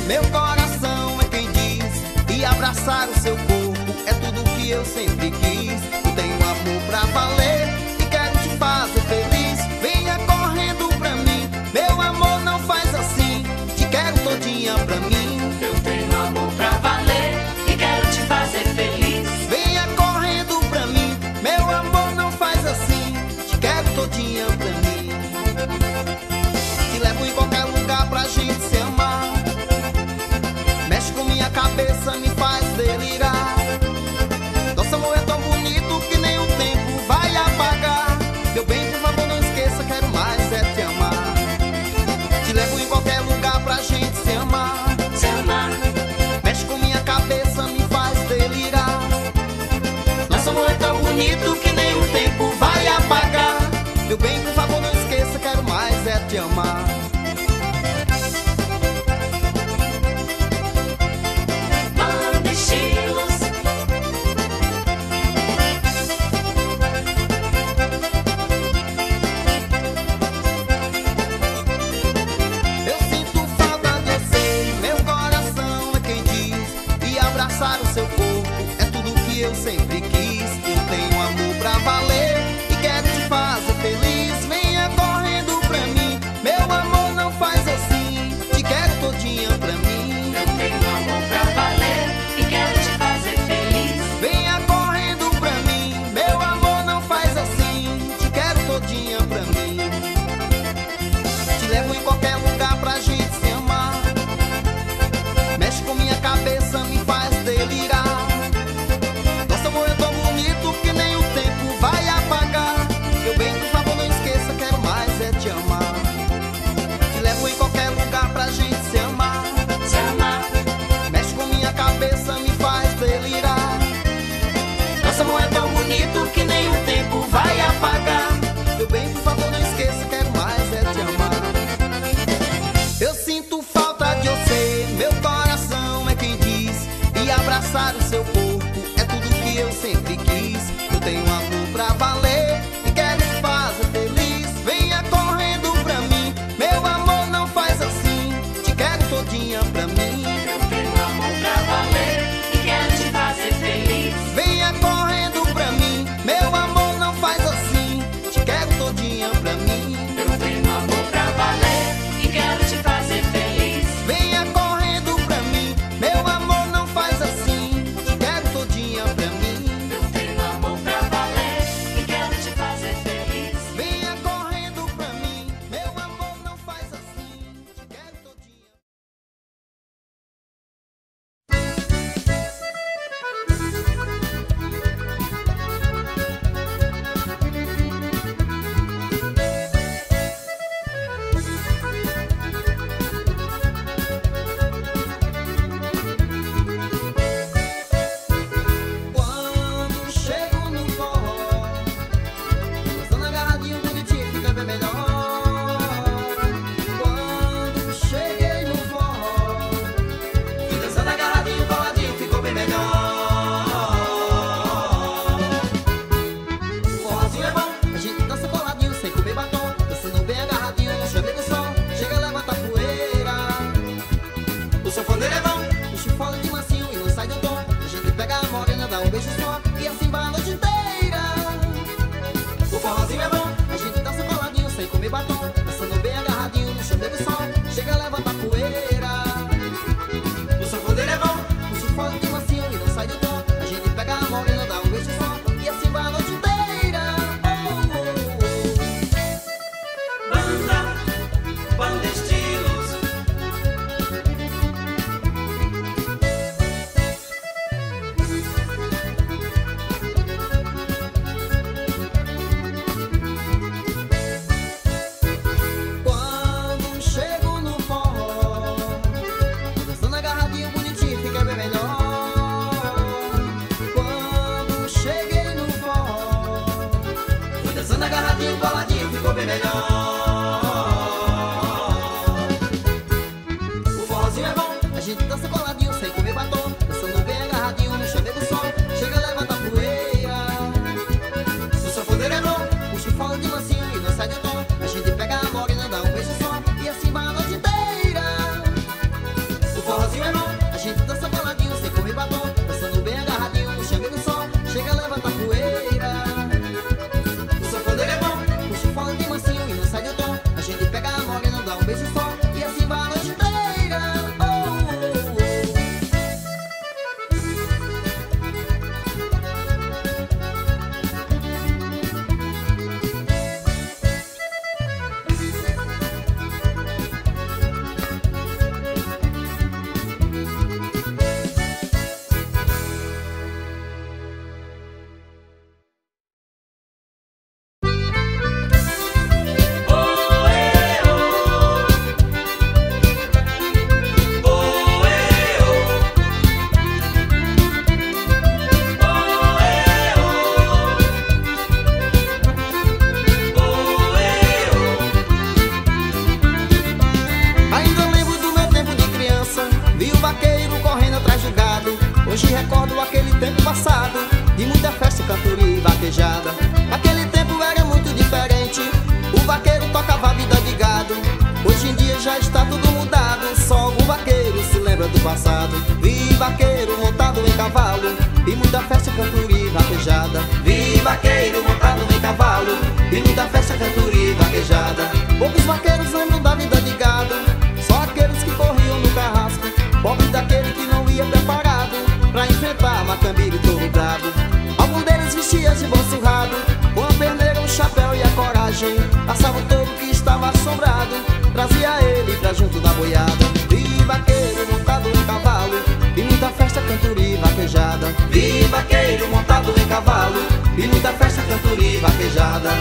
meu coração é quem diz. E abraçar o seu corpo é tudo que eu sempre quis. Eu tenho amor pra valer e quero te fazer feliz. Venha correndo pra mim, meu amor, não faz assim. Te quero todinha pra mim. Eu tenho amor pra valer e quero te fazer feliz. Venha correndo pra mim, meu amor, não faz assim. Te quero todinha pra mim. Te levo em qualquer lugar pra gente se amar. Mexe com minha cabeça, me faz delirar. Nosso amor é tão bonito que nem o tempo vai apagar. Meu bem, por favor, não esqueça, quero mais é te amar. Te levo em qualquer lugar pra gente se amar. Se amar, Mexe com minha cabeça, me faz delirar. Nosso amor é tão bonito que nem o tempo vai apagar. Meu bem, por favor, não esqueça, quero mais é te amar. banda estilos. Eu sinto falta de você, meu coração é quem diz. E abraçar o seu corpo é tudo que eu sempre quis. Eu tenho amor pra valer e quero te fazer feliz. Venha correndo pra mim, meu amor, não faz assim. Te quero todinha pra mim. Eu tenho amor pra valer e quero te fazer feliz. Venha correndo pra mim, meu amor, não faz assim. Te quero todinha pra mim. Te levo em qualquer lugar pra gente se amar. Mexe com minha cabeça, me faz delirar. Nosso amor é tão bonito que nem o tempo vai apagar. Meu bem, por favor, não esqueça, quero mais é te amar. Te levo em qualquer lugar pra gente se amar. Se amar, Mexe com minha cabeça, me faz delirar. Nosso amor é tão bonito que nem o tempo vai apagar. Meu bem, por favor, não esqueça, quero mais é te amar. Eu sinto falta de você, meu coração é quem diz. E abraçar o seu corpo é tudo que eu sempre quis. Eu tenho amor pra valer e quero te fazer feliz. Venha correndo pra mim, meu amor, não faz assim. Te quero todinha pra mim. eu tenho amor pra valer e quero te fazer feliz. Venha correndo pra mim, meu amor, não faz assim. Te quero todinha pra mim. Eu tenho amor pra valer e quero te fazer feliz. Venha correndo pra mim, meu amor, não faz assim. Te quero todinha pra mim. Eu tenho amor pra valer e quero te fazer feliz. Venha correndo pra mim, meu amor, não faz assim. Te quero todinha. Quando chego no forró, dançando agarradinho, bonitinho, fica bem melhor. Quando cheguei no forró, fui dançando agarradinho, coladinho, ficou bem melhor. O forrozinho é bom, a gente dança coladinho, sem comer batom, dançando bem agarradinho, no chamego do sol, chega a levantar poeira. O sanfoneiro é bom, puxa o fole de mansinho e não sai do tom. A gente pega a morena, dá um beijo só e assim vai a noite inteira. O forrozinho é bom, a gente dança coladinho, sem comer batom, dançando bem agarradinho no chamego do sol, chega a levantar poeira. O sanfoneiro é bom, puxa o fole de mansinho e não sai do tom. A gente pega a morena, dá um beijo só e assim vai a noite inteira. Oh, oh, oh. Banda estilos. Quando chego no forró, dançando agarradinho, bonitinho, fica bem melhor. Quando cheguei no forró, fui dançando agarradinho, coladinho, ficou bem melhor. O forrozinho é bom, a gente dança coladinho, sem comer batom, dançando bem agarradinho no chamego do sol, chega a levantar poeira. O sanfoneiro é bom, puxa o fole de mansinho e não sai do tom. A gente pega a morena, dá um beijo só e assim vai a noite inteira. O forrozinho vaquejada. Naquele tempo era muito diferente, o vaqueiro tocava a vida de gado. Hoje em dia já está tudo mudado, só o vaqueiro se lembra do passado. Vi vaqueiro montado em cavalo, e muita festa, cantoria e vaquejada. Vi vaqueiro montado em cavalo, e muita festa, cantoria e vaquejada. Poucos vaqueiros lembram da vida de gado, só aqueles que corriam no carrasco. Pobre daquele que não ia preparado pra enfrentar Macambira e touro bravo. Algum deles vestia de bom surrado, com a perneira, o chapéu e a coragem. Passava o touro que estava assombrado, trazia ele pra junto da boiada. Vi vaqueiro montado em cavalo, e muita festa, cantoria e vaquejada. Vi vaqueiro montado em cavalo, e muita festa, cantoria e vaquejada.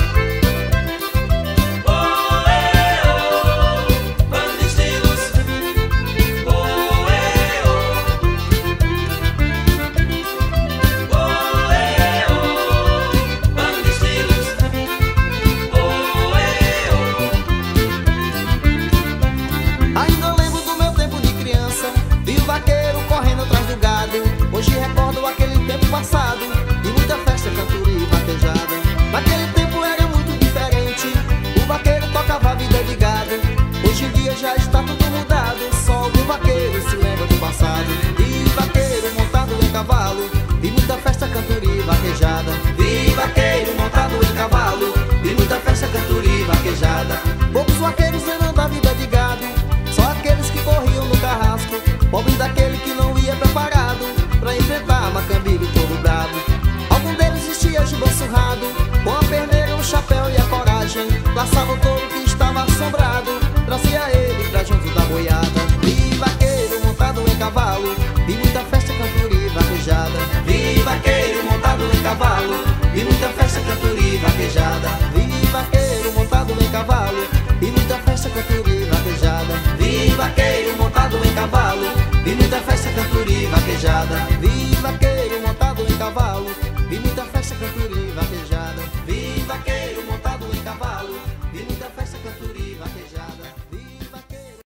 Hoje recordo aquele tempo passado, e muita festa, cantoria e vaquejada. Naquele tempo era muito diferente, o vaqueiro tocava a vida de gado. Hoje em dia já está tudo mudado, só o vaqueiro se lembra do passado. Vi vaqueiro montado em cavalo, e muita festa, cantoria e vaquejada. Vi vaqueiro montado em cavalo, e muita festa, cantoria e vaquejada. Poucos vaqueiros lembram da vida de gado, só aqueles que corriam no carrasco. Pobre daquele que não ia preparado pra enfrentar Macambira e touro bravo. Algum deles vestia de bom surrado, com a perneira, o chapéu e a coragem. Laçava o touro que estava assombrado, trazia ele pra junto da boiada. Vi vaqueiro montado em cavalo, e muita festa, cantoria e vaquejada. Vi vaqueiro montado em cavalo, e muita festa, cantoria e vaquejada. Vi vaqueiro montado em cavalo, e muita festa, cantoria e vaquejada. Vi vaqueiro montado em cavalo, e muita festa, cantoria e vaquejada. Vi vaqueiro montado em cavalo, e muita festa, cantoria e vaquejada. Vi vaqueiro montado em cavalo, e muita festa, cantoria e vaquejada. Vi vaqueiro.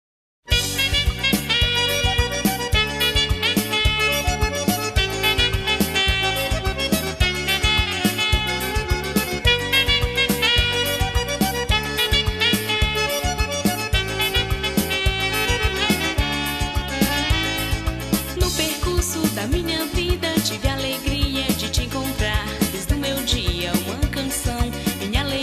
Da minha vida tive a alegria de te encontrar. Fiz do meu dia uma canção, minha alegria.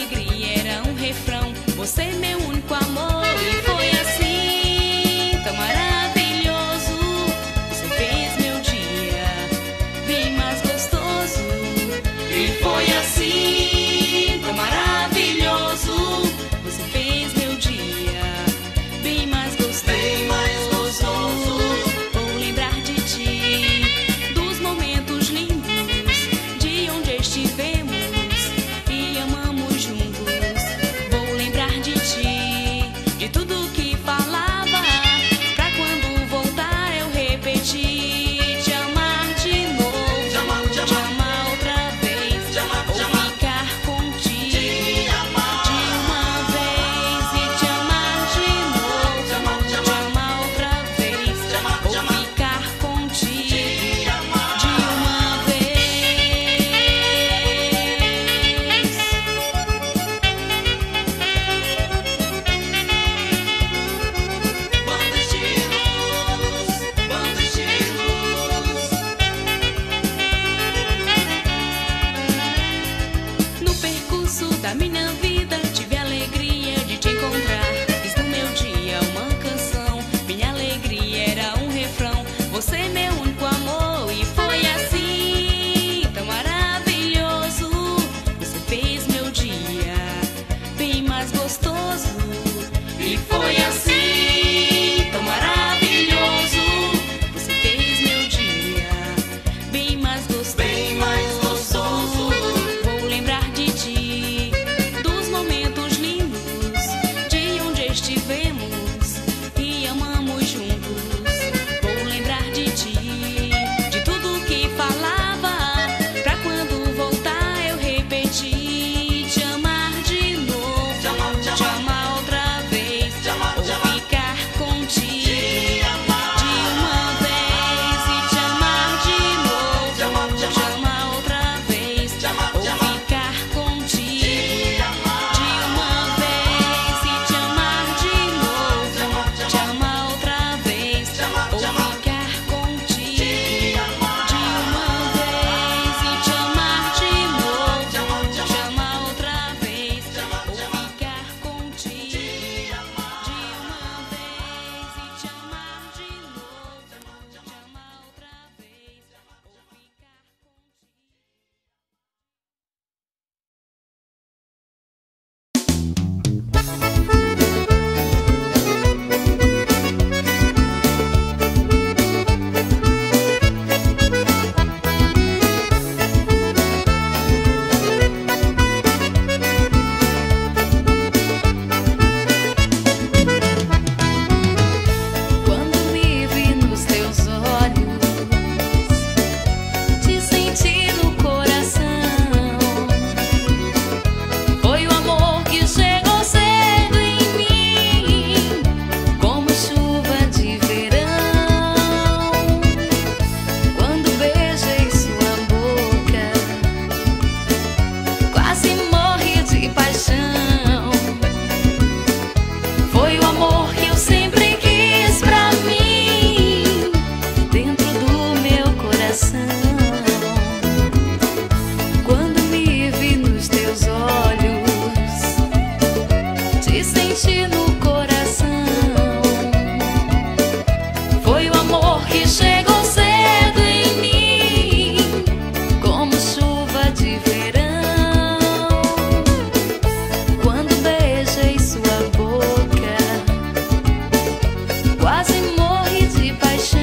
quase morri de paixão.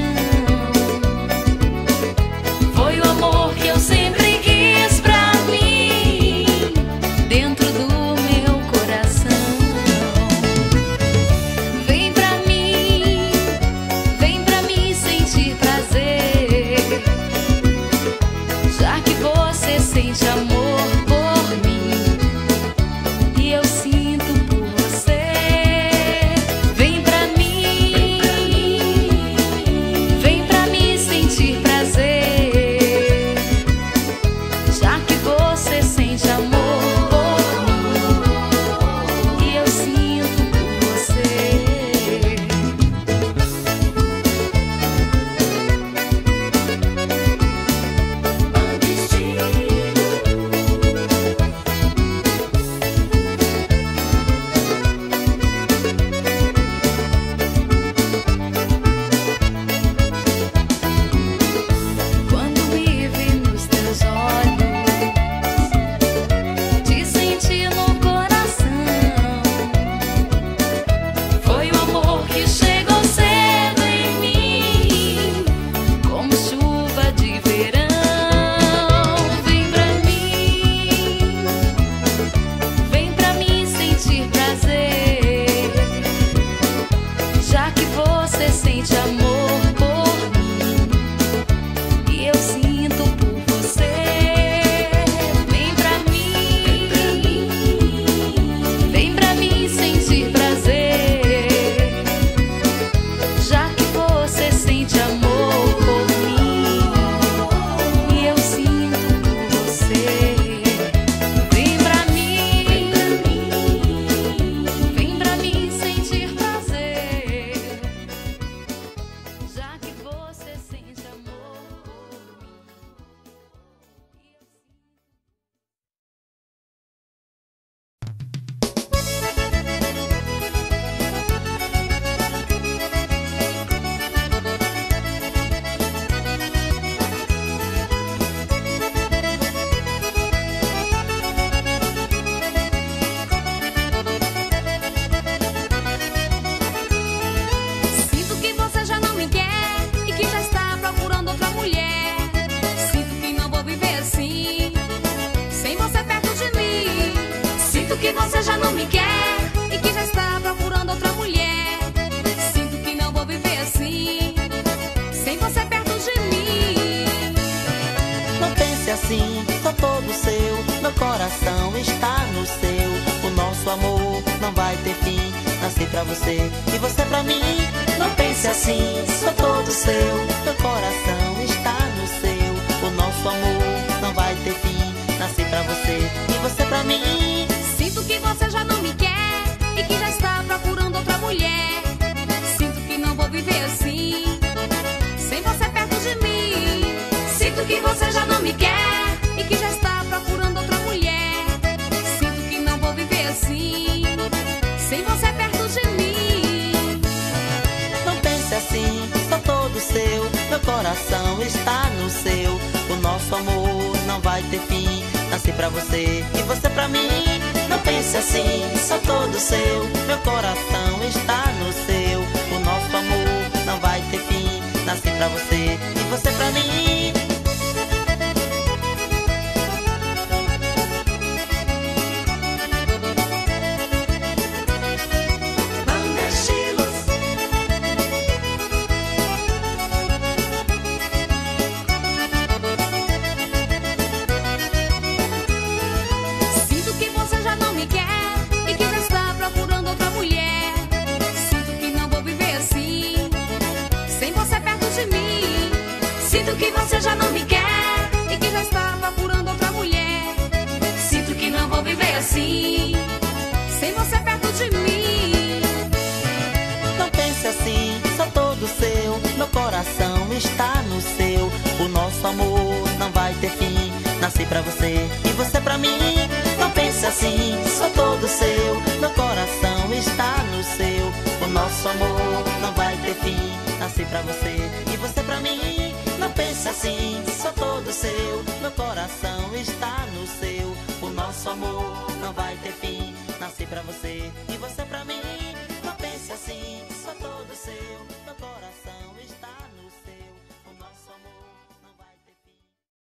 Foi o amor que eu sempre quis pra mim, dentro do meu coração. Vem pra mim sentir prazer, já que você sente amor por mim e eu sinto por você. Vem pra mim sentir prazer, já que você sente amor por mim e eu sinto por você. Quando me vi nos teus olhos, te senti no coração. Foi o amor que chegou cedo em mim, como chuva de verão. Vem pra mim sentir prazer, já que você sente amor por mim e eu sinto por você. Vem pra mim sentir prazer, já que você sente amor por mim e eu sinto por você. Vem pra mim sentir prazer, já que você sente amor por mim. Sinto que você já não me quer e que já está procurando outra mulher. Sinto que não vou viver assim, sem você perto de mim. Sinto que você já não me quer e que já está procurando outra mulher. Sinto que não vou viver assim, sem você perto de mim. Não pense assim, sou todo seu, meu coração está no seu. O nosso amor não vai ter fim, nasci pra você e você pra mim. Não pense assim, sou todo seu, meu coração está no seu. O nosso amor não vai ter fim, nasci pra você e você pra mim. Sinto que você já não me quer e que já está procurando outra mulher. Sinto que não vou viver assim, sem você perto de mim. Sinto que você já não me quer e que já está procurando outra mulher. Sinto que não vou viver assim, sem você perto de mim. Não pense assim, sou todo seu, meu coração está no seu. O nosso amor não vai ter fim, nasci pra você e você pra mim. Não pense assim, sou todo seu, meu coração está no seu. O nosso amor não vai ter fim, nasci pra você e você pra mim. Sinto que você já não me quer e que já está procurando outra mulher. Sinto que não vou viver assim, sem você perto de mim. Sinto que você já não me quer e que já está procurando outra mulher. Sinto que não vou viver assim, sem você perto de mim. Não pense assim, sou todo seu, meu coração está no seu. O nosso amor não vai ter fim, nasci pra você e você pra mim. Não pense assim, sou todo seu, meu coração está no seu. O nosso amor não vai ter fim, nasci pra você e você pra mim. Não pense assim, sou todo seu, meu coração está no seu. O nosso amor não vai ter fim, nasci pra você e você pra mim. Não pense assim, sou todo seu. meu coração está no seu. O nosso amor não vai ter fim.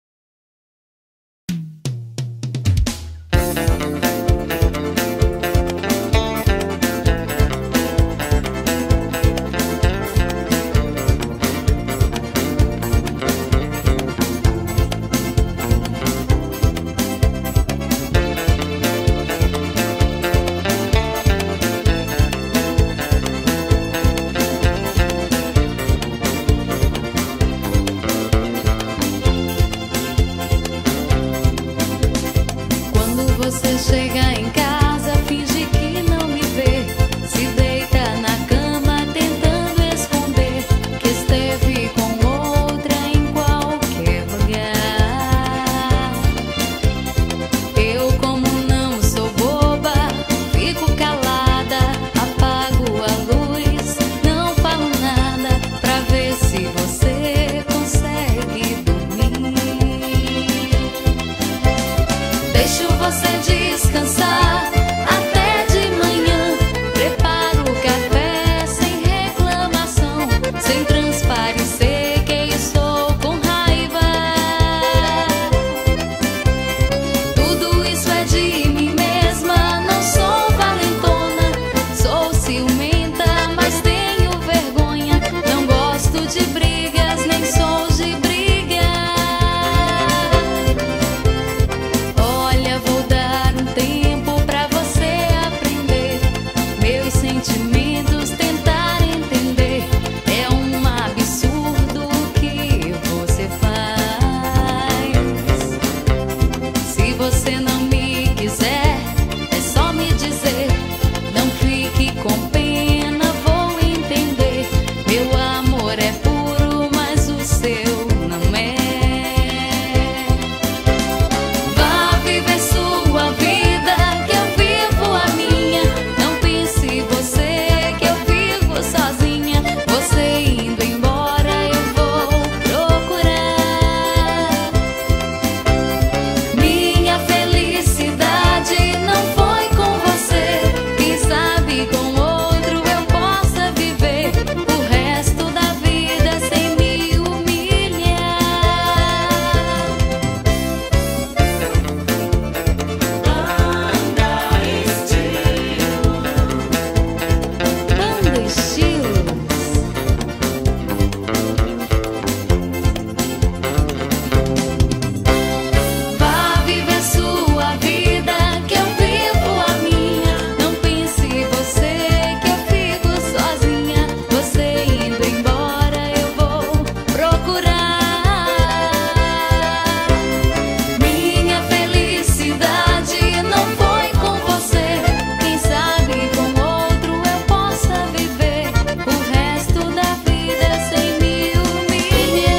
Você chega em casa, finge que não me vê, se deita na cama tentando esconder que esteve com outra em qualquer lugar. Eu, como não sou boba, fico calada, apago a luz, não falo nada pra ver se você consegue dormir. Deixo você descansar até de manhã. Preparo o café sem reclamação, sem transparecer que estou com raiva. Tudo isso é de mim mesma. Não sou valentona, sou ciumenta, mas tenho vergonha. Não gosto de brigas, nem sou de briga. Olha, vou dar um tempo pra você aprender meus sentimentos, tentar entender. É um absurdo o que você faz. Se você não me quiser, é só me dizer. Não fique com pena, vou entender. Meu amor é puro, mas o seu não é. Vá viver sua vida, que eu vivo a minha. Não pense você que eu vivo sozinha. Você indo embora, eu vou procurar. Minha felicidade não foi com você. Quem sabe com outro eu possa viver o resto da vida sem me humilhar. Banda Estilos. Vá viver sua vida, que eu vivo a minha. Não pense você que eu fico sozinha. Você indo embora, eu vou procurar. Minha felicidade não foi com você. Quem sabe com outro eu possa viver o resto da vida sem me humilhar.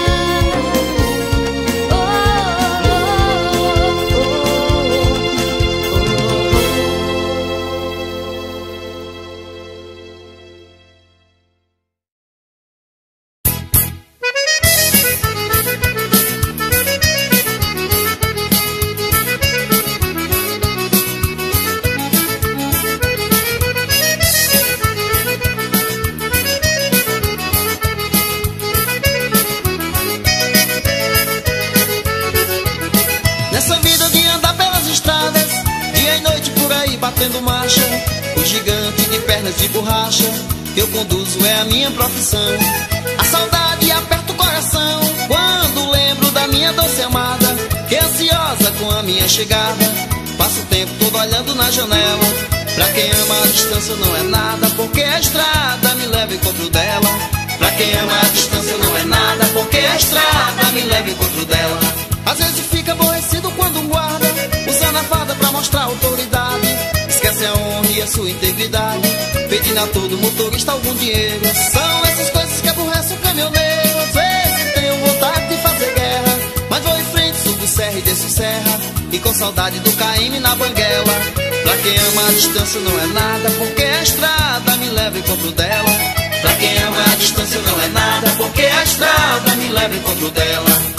Nessa vida de andar pelas estradas, dia e noite por aí batendo marcha, o gigante de pernas de borracha que eu conduzo é a minha profissão. A saudade aperta o coração quando lembro da minha doce amada, que ansiosa com a minha chegada, passo o tempo todo olhando na janela. Pra quem ama a distância não é nada, porque a estrada me leva em encontro dela. Pra quem ama a distância não é nada, porque a estrada me leva em encontro dela. Às vezes fica aborrecido quando um guarda usa na farda pra mostrar autoridade, esquece a honra e a sua integridade, pedindo a todo motorista algum dinheiro. São essas coisas que aborrecem o caminhoneiro. Às vezes tenho vontade de fazer guerra, mas vou em frente, subo serra e desço serra, e com saudade do KM na banguela. Pra quem ama a distância não é nada, porque a estrada me leva em encontro dela. Pra quem ama a distância não é nada, porque a estrada me leva em encontro dela.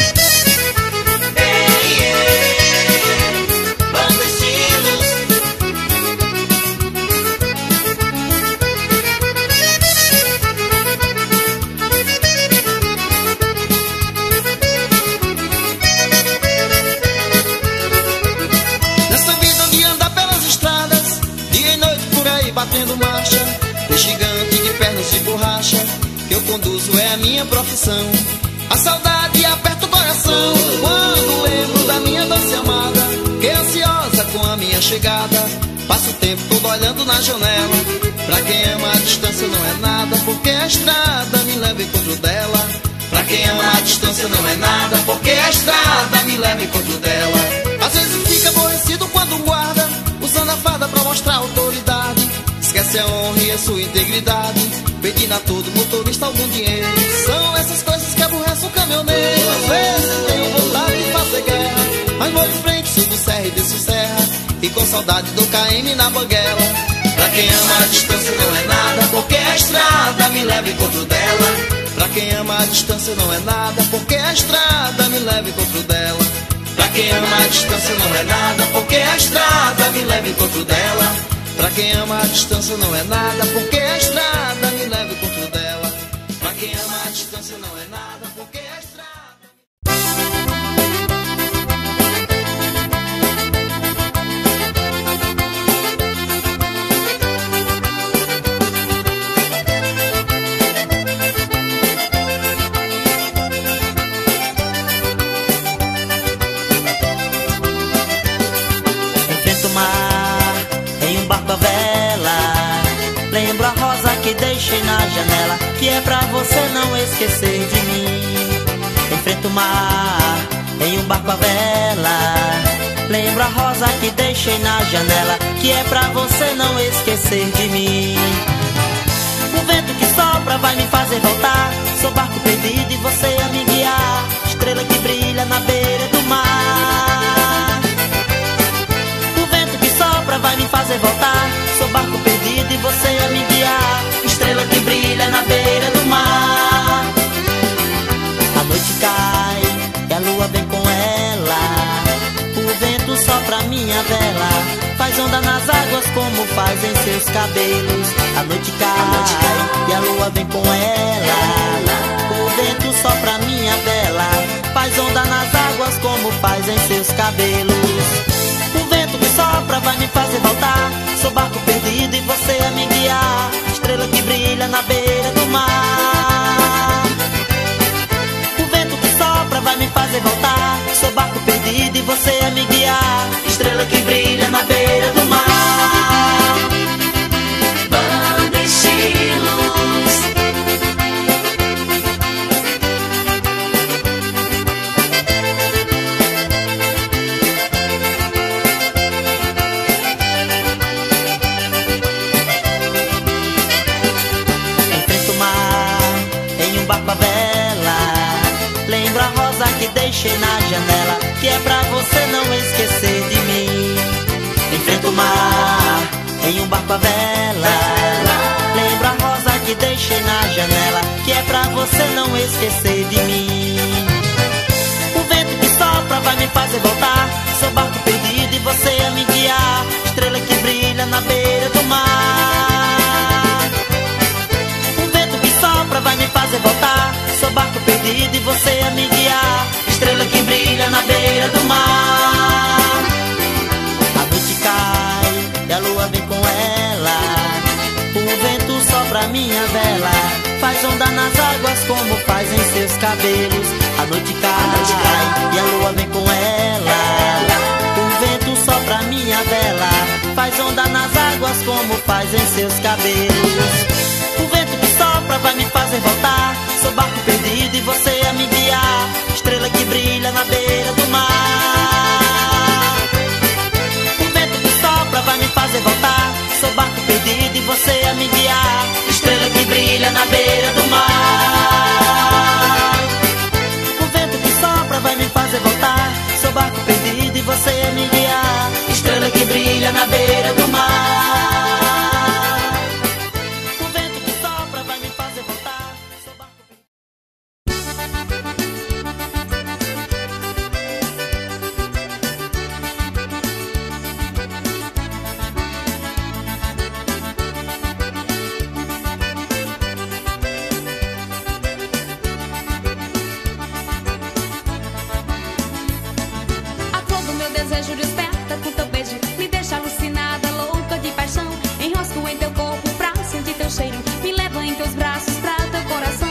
Banda Estilos. que eu conduzo é a minha profissão. A saudade aperta o coração quando lembro da minha doce amada, que ansiosa com a minha chegada, passo o tempo todo olhando na janela. Pra quem ama a distância não é nada, porque a estrada me leva em encontro dela. Pra quem ama a distância não é nada, porque a estrada me leva em encontro dela. Às vezes fica aborrecido quando guarda, usando a farda pra mostrar autoridade. Esquece a honra e a sua integridade, pedindo a todo motorista algum dinheiro. São essas coisas que aborrecem o caminhoneiro. Às vezes tenho vontade de fazer guerra, mas vou em frente, subo serra e desço serra, e com saudade do KM na banguela. Pra quem ama a distância não é nada, porque a estrada me leva em encontro dela. Pra quem ama a distância não é nada, porque a estrada me leva em encontro dela. Pra quem ama a distância não é nada, porque a estrada me leva em encontro dela. Pra quem ama a distância não é nada, porque a estrada me leva em encontro dela. Pra quem ama a distância não é nada, porque a estrada... Lembro a rosa que deixei na janela, que é pra você não esquecer de mim. Enfrento o mar em um barco à vela. Lembro a rosa que deixei na janela, que é pra você não esquecer de mim. O vento que sopra vai me fazer voltar, sou barco perdido e você a me guiar, estrela que brilha na beira do mar. O vento que sopra vai me fazer voltar, sou barco perdido e você a me guiar, estrela que brilha na beira do mar. A noite cai e a lua vem com ela, o vento sopra minha vela, faz onda nas águas como faz em seus cabelos. A noite cai e a lua vem com ela, o vento sopra minha vela, faz onda nas águas como faz em seus cabelos. O vento que sopra vai me fazer voltar, sou barco perdido e você a me guiar, estrela que brilha na beira do mar. O vento que sopra vai me fazer voltar, sou barco perdido e você a me guiar, estrela que brilha na beira do mar. Banda Estilos. Lembro a rosa que deixei na janela, que é pra você não esquecer de mim. Enfrento o mar em um barco à vela. Lembro a rosa que deixei na janela, que é pra você não esquecer de mim. O vento que sopra vai me fazer voltar, sou barco perdido e você a me guiar, estrela que brilha na beira do mar. O vento que sopra vai me fazer voltar, sou barco perdido e você a me guiar, estrela que brilha na beira do mar. A noite cai e a lua vem com ela, o vento sopra minha vela, faz onda nas águas como faz em seus cabelos. A noite cai e a lua vem com ela, o vento sopra minha vela, faz onda nas águas como faz em seus cabelos. O vento que sopra vai me fazer voltar, sou barco perdido e você a me guiar, estrela que brilha na beira do mar. O vento que sopra vai me fazer voltar, sou barco perdido e você a me guiar, estrela que brilha na beira do mar. O vento que sopra vai me fazer voltar, sou barco perdido e você a me guiar, estrela que brilha na beira do mar. Desejo desperta com teu beijo, me deixa alucinada, louca de paixão. Enrosco em teu corpo pra sentir teu cheiro, me leva em teus braços pra teu coração.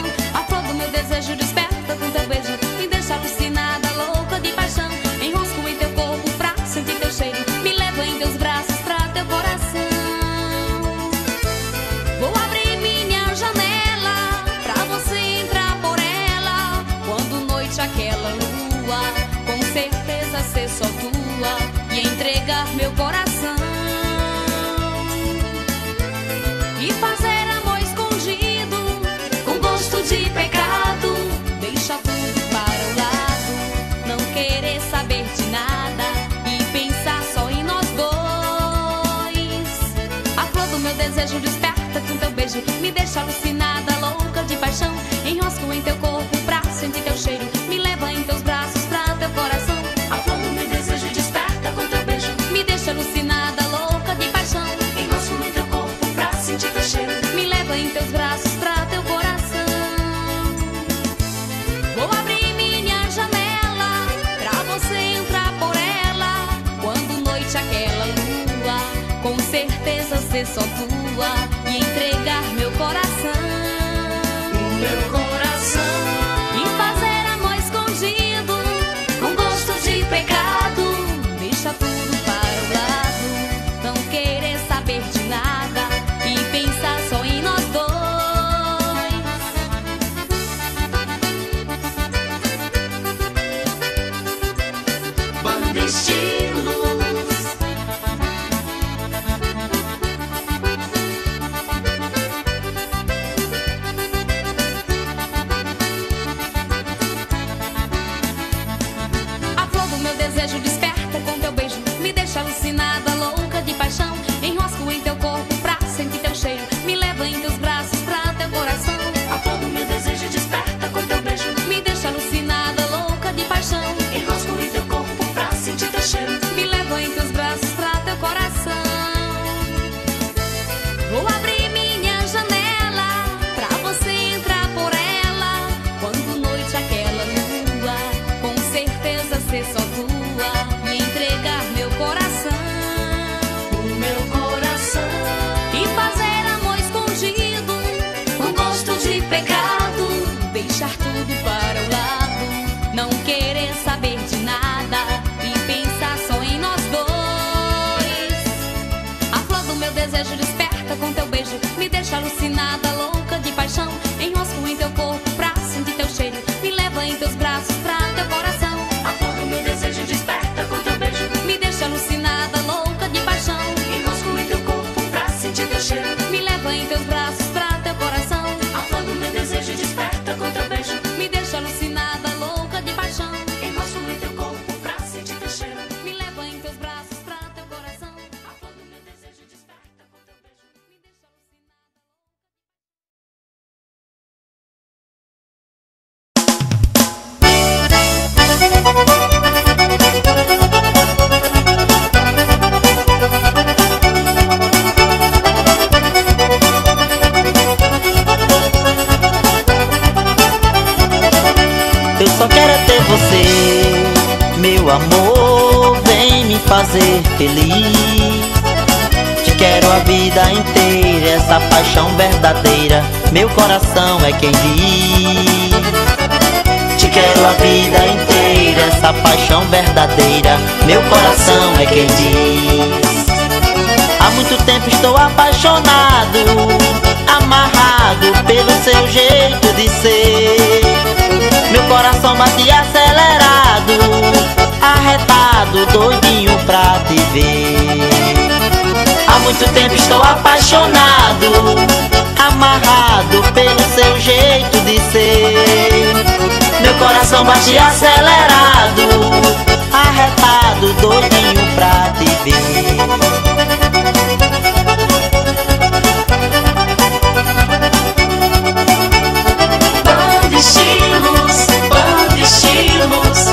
beijo me deixa alucinada, louca de paixão. Enrosco em teu corpo pra sentir teu cheiro, me leva em teus braços pra teu coração. A flor do meu desejo desperta com teu beijo, me deixa alucinada, louca de paixão. enrosco em teu corpo pra sentir teu cheiro, me leva em teus braços pra teu coração. Vou abrir minha janela pra você entrar por ela, quando noite aquela lua, com certeza ser só tua, e entregar meu coração. o meu coração, E fazer amor escondido, com gosto de pecado. deixa tudo para o lado, não querer saber de nada e pensar só em nós dois. Banda Estilos. A flor do meu desejo desperta com teu beijo, me deixa alucinada, louca de paixão. Enrosco em teu corpo pra sentir teu cheiro, me leva em teus braços pra teu coração. A flor do meu desejo desperta com teu beijo, Me deixa alucinada, louca de paixão. enrosco em teu corpo pra sentir teu cheiro, Me leva em teus braços pra teu coração. Vou abrir minha janela pra você entrar por ela, quando noite aquela lua, com certeza ser só tua, e entregar meu coração. o meu coração, E fazer amor escondido, com gosto de pecado. deixar tudo para o lado, não querer saber de nada e pensar só em nós dois. A flor do meu desejo desperta com teu beijo, me deixa alucinada, louca de paixão. Enrosco em teu corpo pra sentir teu cheiro, me leva em teus braços pra teu coração. A flor do meu desejo desperta com teu beijo, Me deixa alucinada, louca de paixão. enrosco em teu corpo pra sentir teu cheiro. Me leva em teus braços pra teu coração. A flor do meu desejo desperta com teu beijo, Me deixa alucinada, louca de paixão. enrosco em teu corpo pra sentir teu cheiro. Me leva em teus braços pra teu coração. A flor do meu desejo desperta com teu beijo, Me deixa alucinada. Eu só quero é ter você, meu amor, vem me fazer feliz. Te quero a vida inteira, essa paixão verdadeira, meu coração é quem diz. Te quero a vida inteira, essa paixão verdadeira, meu coração é quem diz. Há muito tempo estou apaixonado, amarrado pelo seu jeito de ser. Meu coração bate acelerado, arretado, doidinho pra te ver. Há muito tempo estou apaixonado, amarrado pelo seu jeito de ser. Meu coração bate acelerado, arretado, doidinho pra te ver. Banda Estilos, Banda Estilos.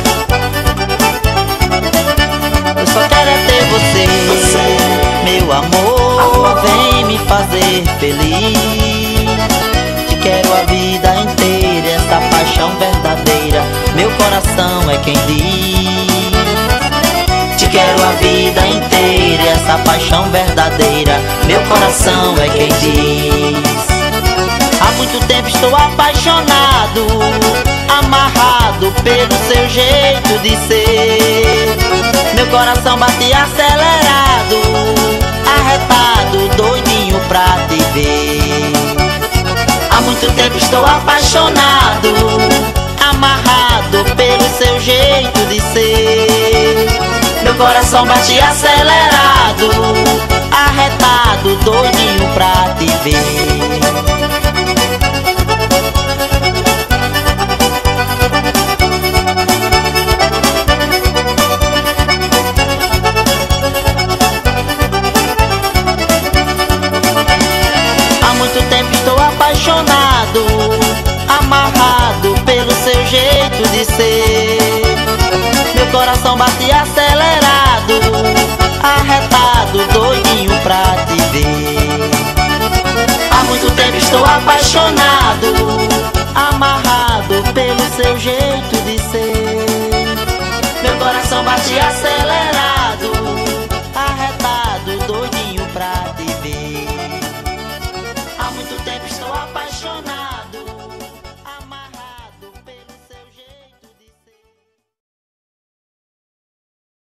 Eu só quero é ter você, meu amor, vem me fazer feliz. Te quero a vida inteira, essa paixão verdadeira, meu coração é quem diz. Te quero a vida inteira, essa paixão verdadeira, meu coração é quem diz. Há muito tempo estou apaixonado, amarrado pelo seu jeito de ser. Meu coração bate acelerado, arretado, doidinho pra te ver. Há muito tempo estou apaixonado, amarrado pelo seu jeito de ser. Meu coração bate acelerado, arretado, doidinho pra te ver. Há muito tempo coração bate acelerado.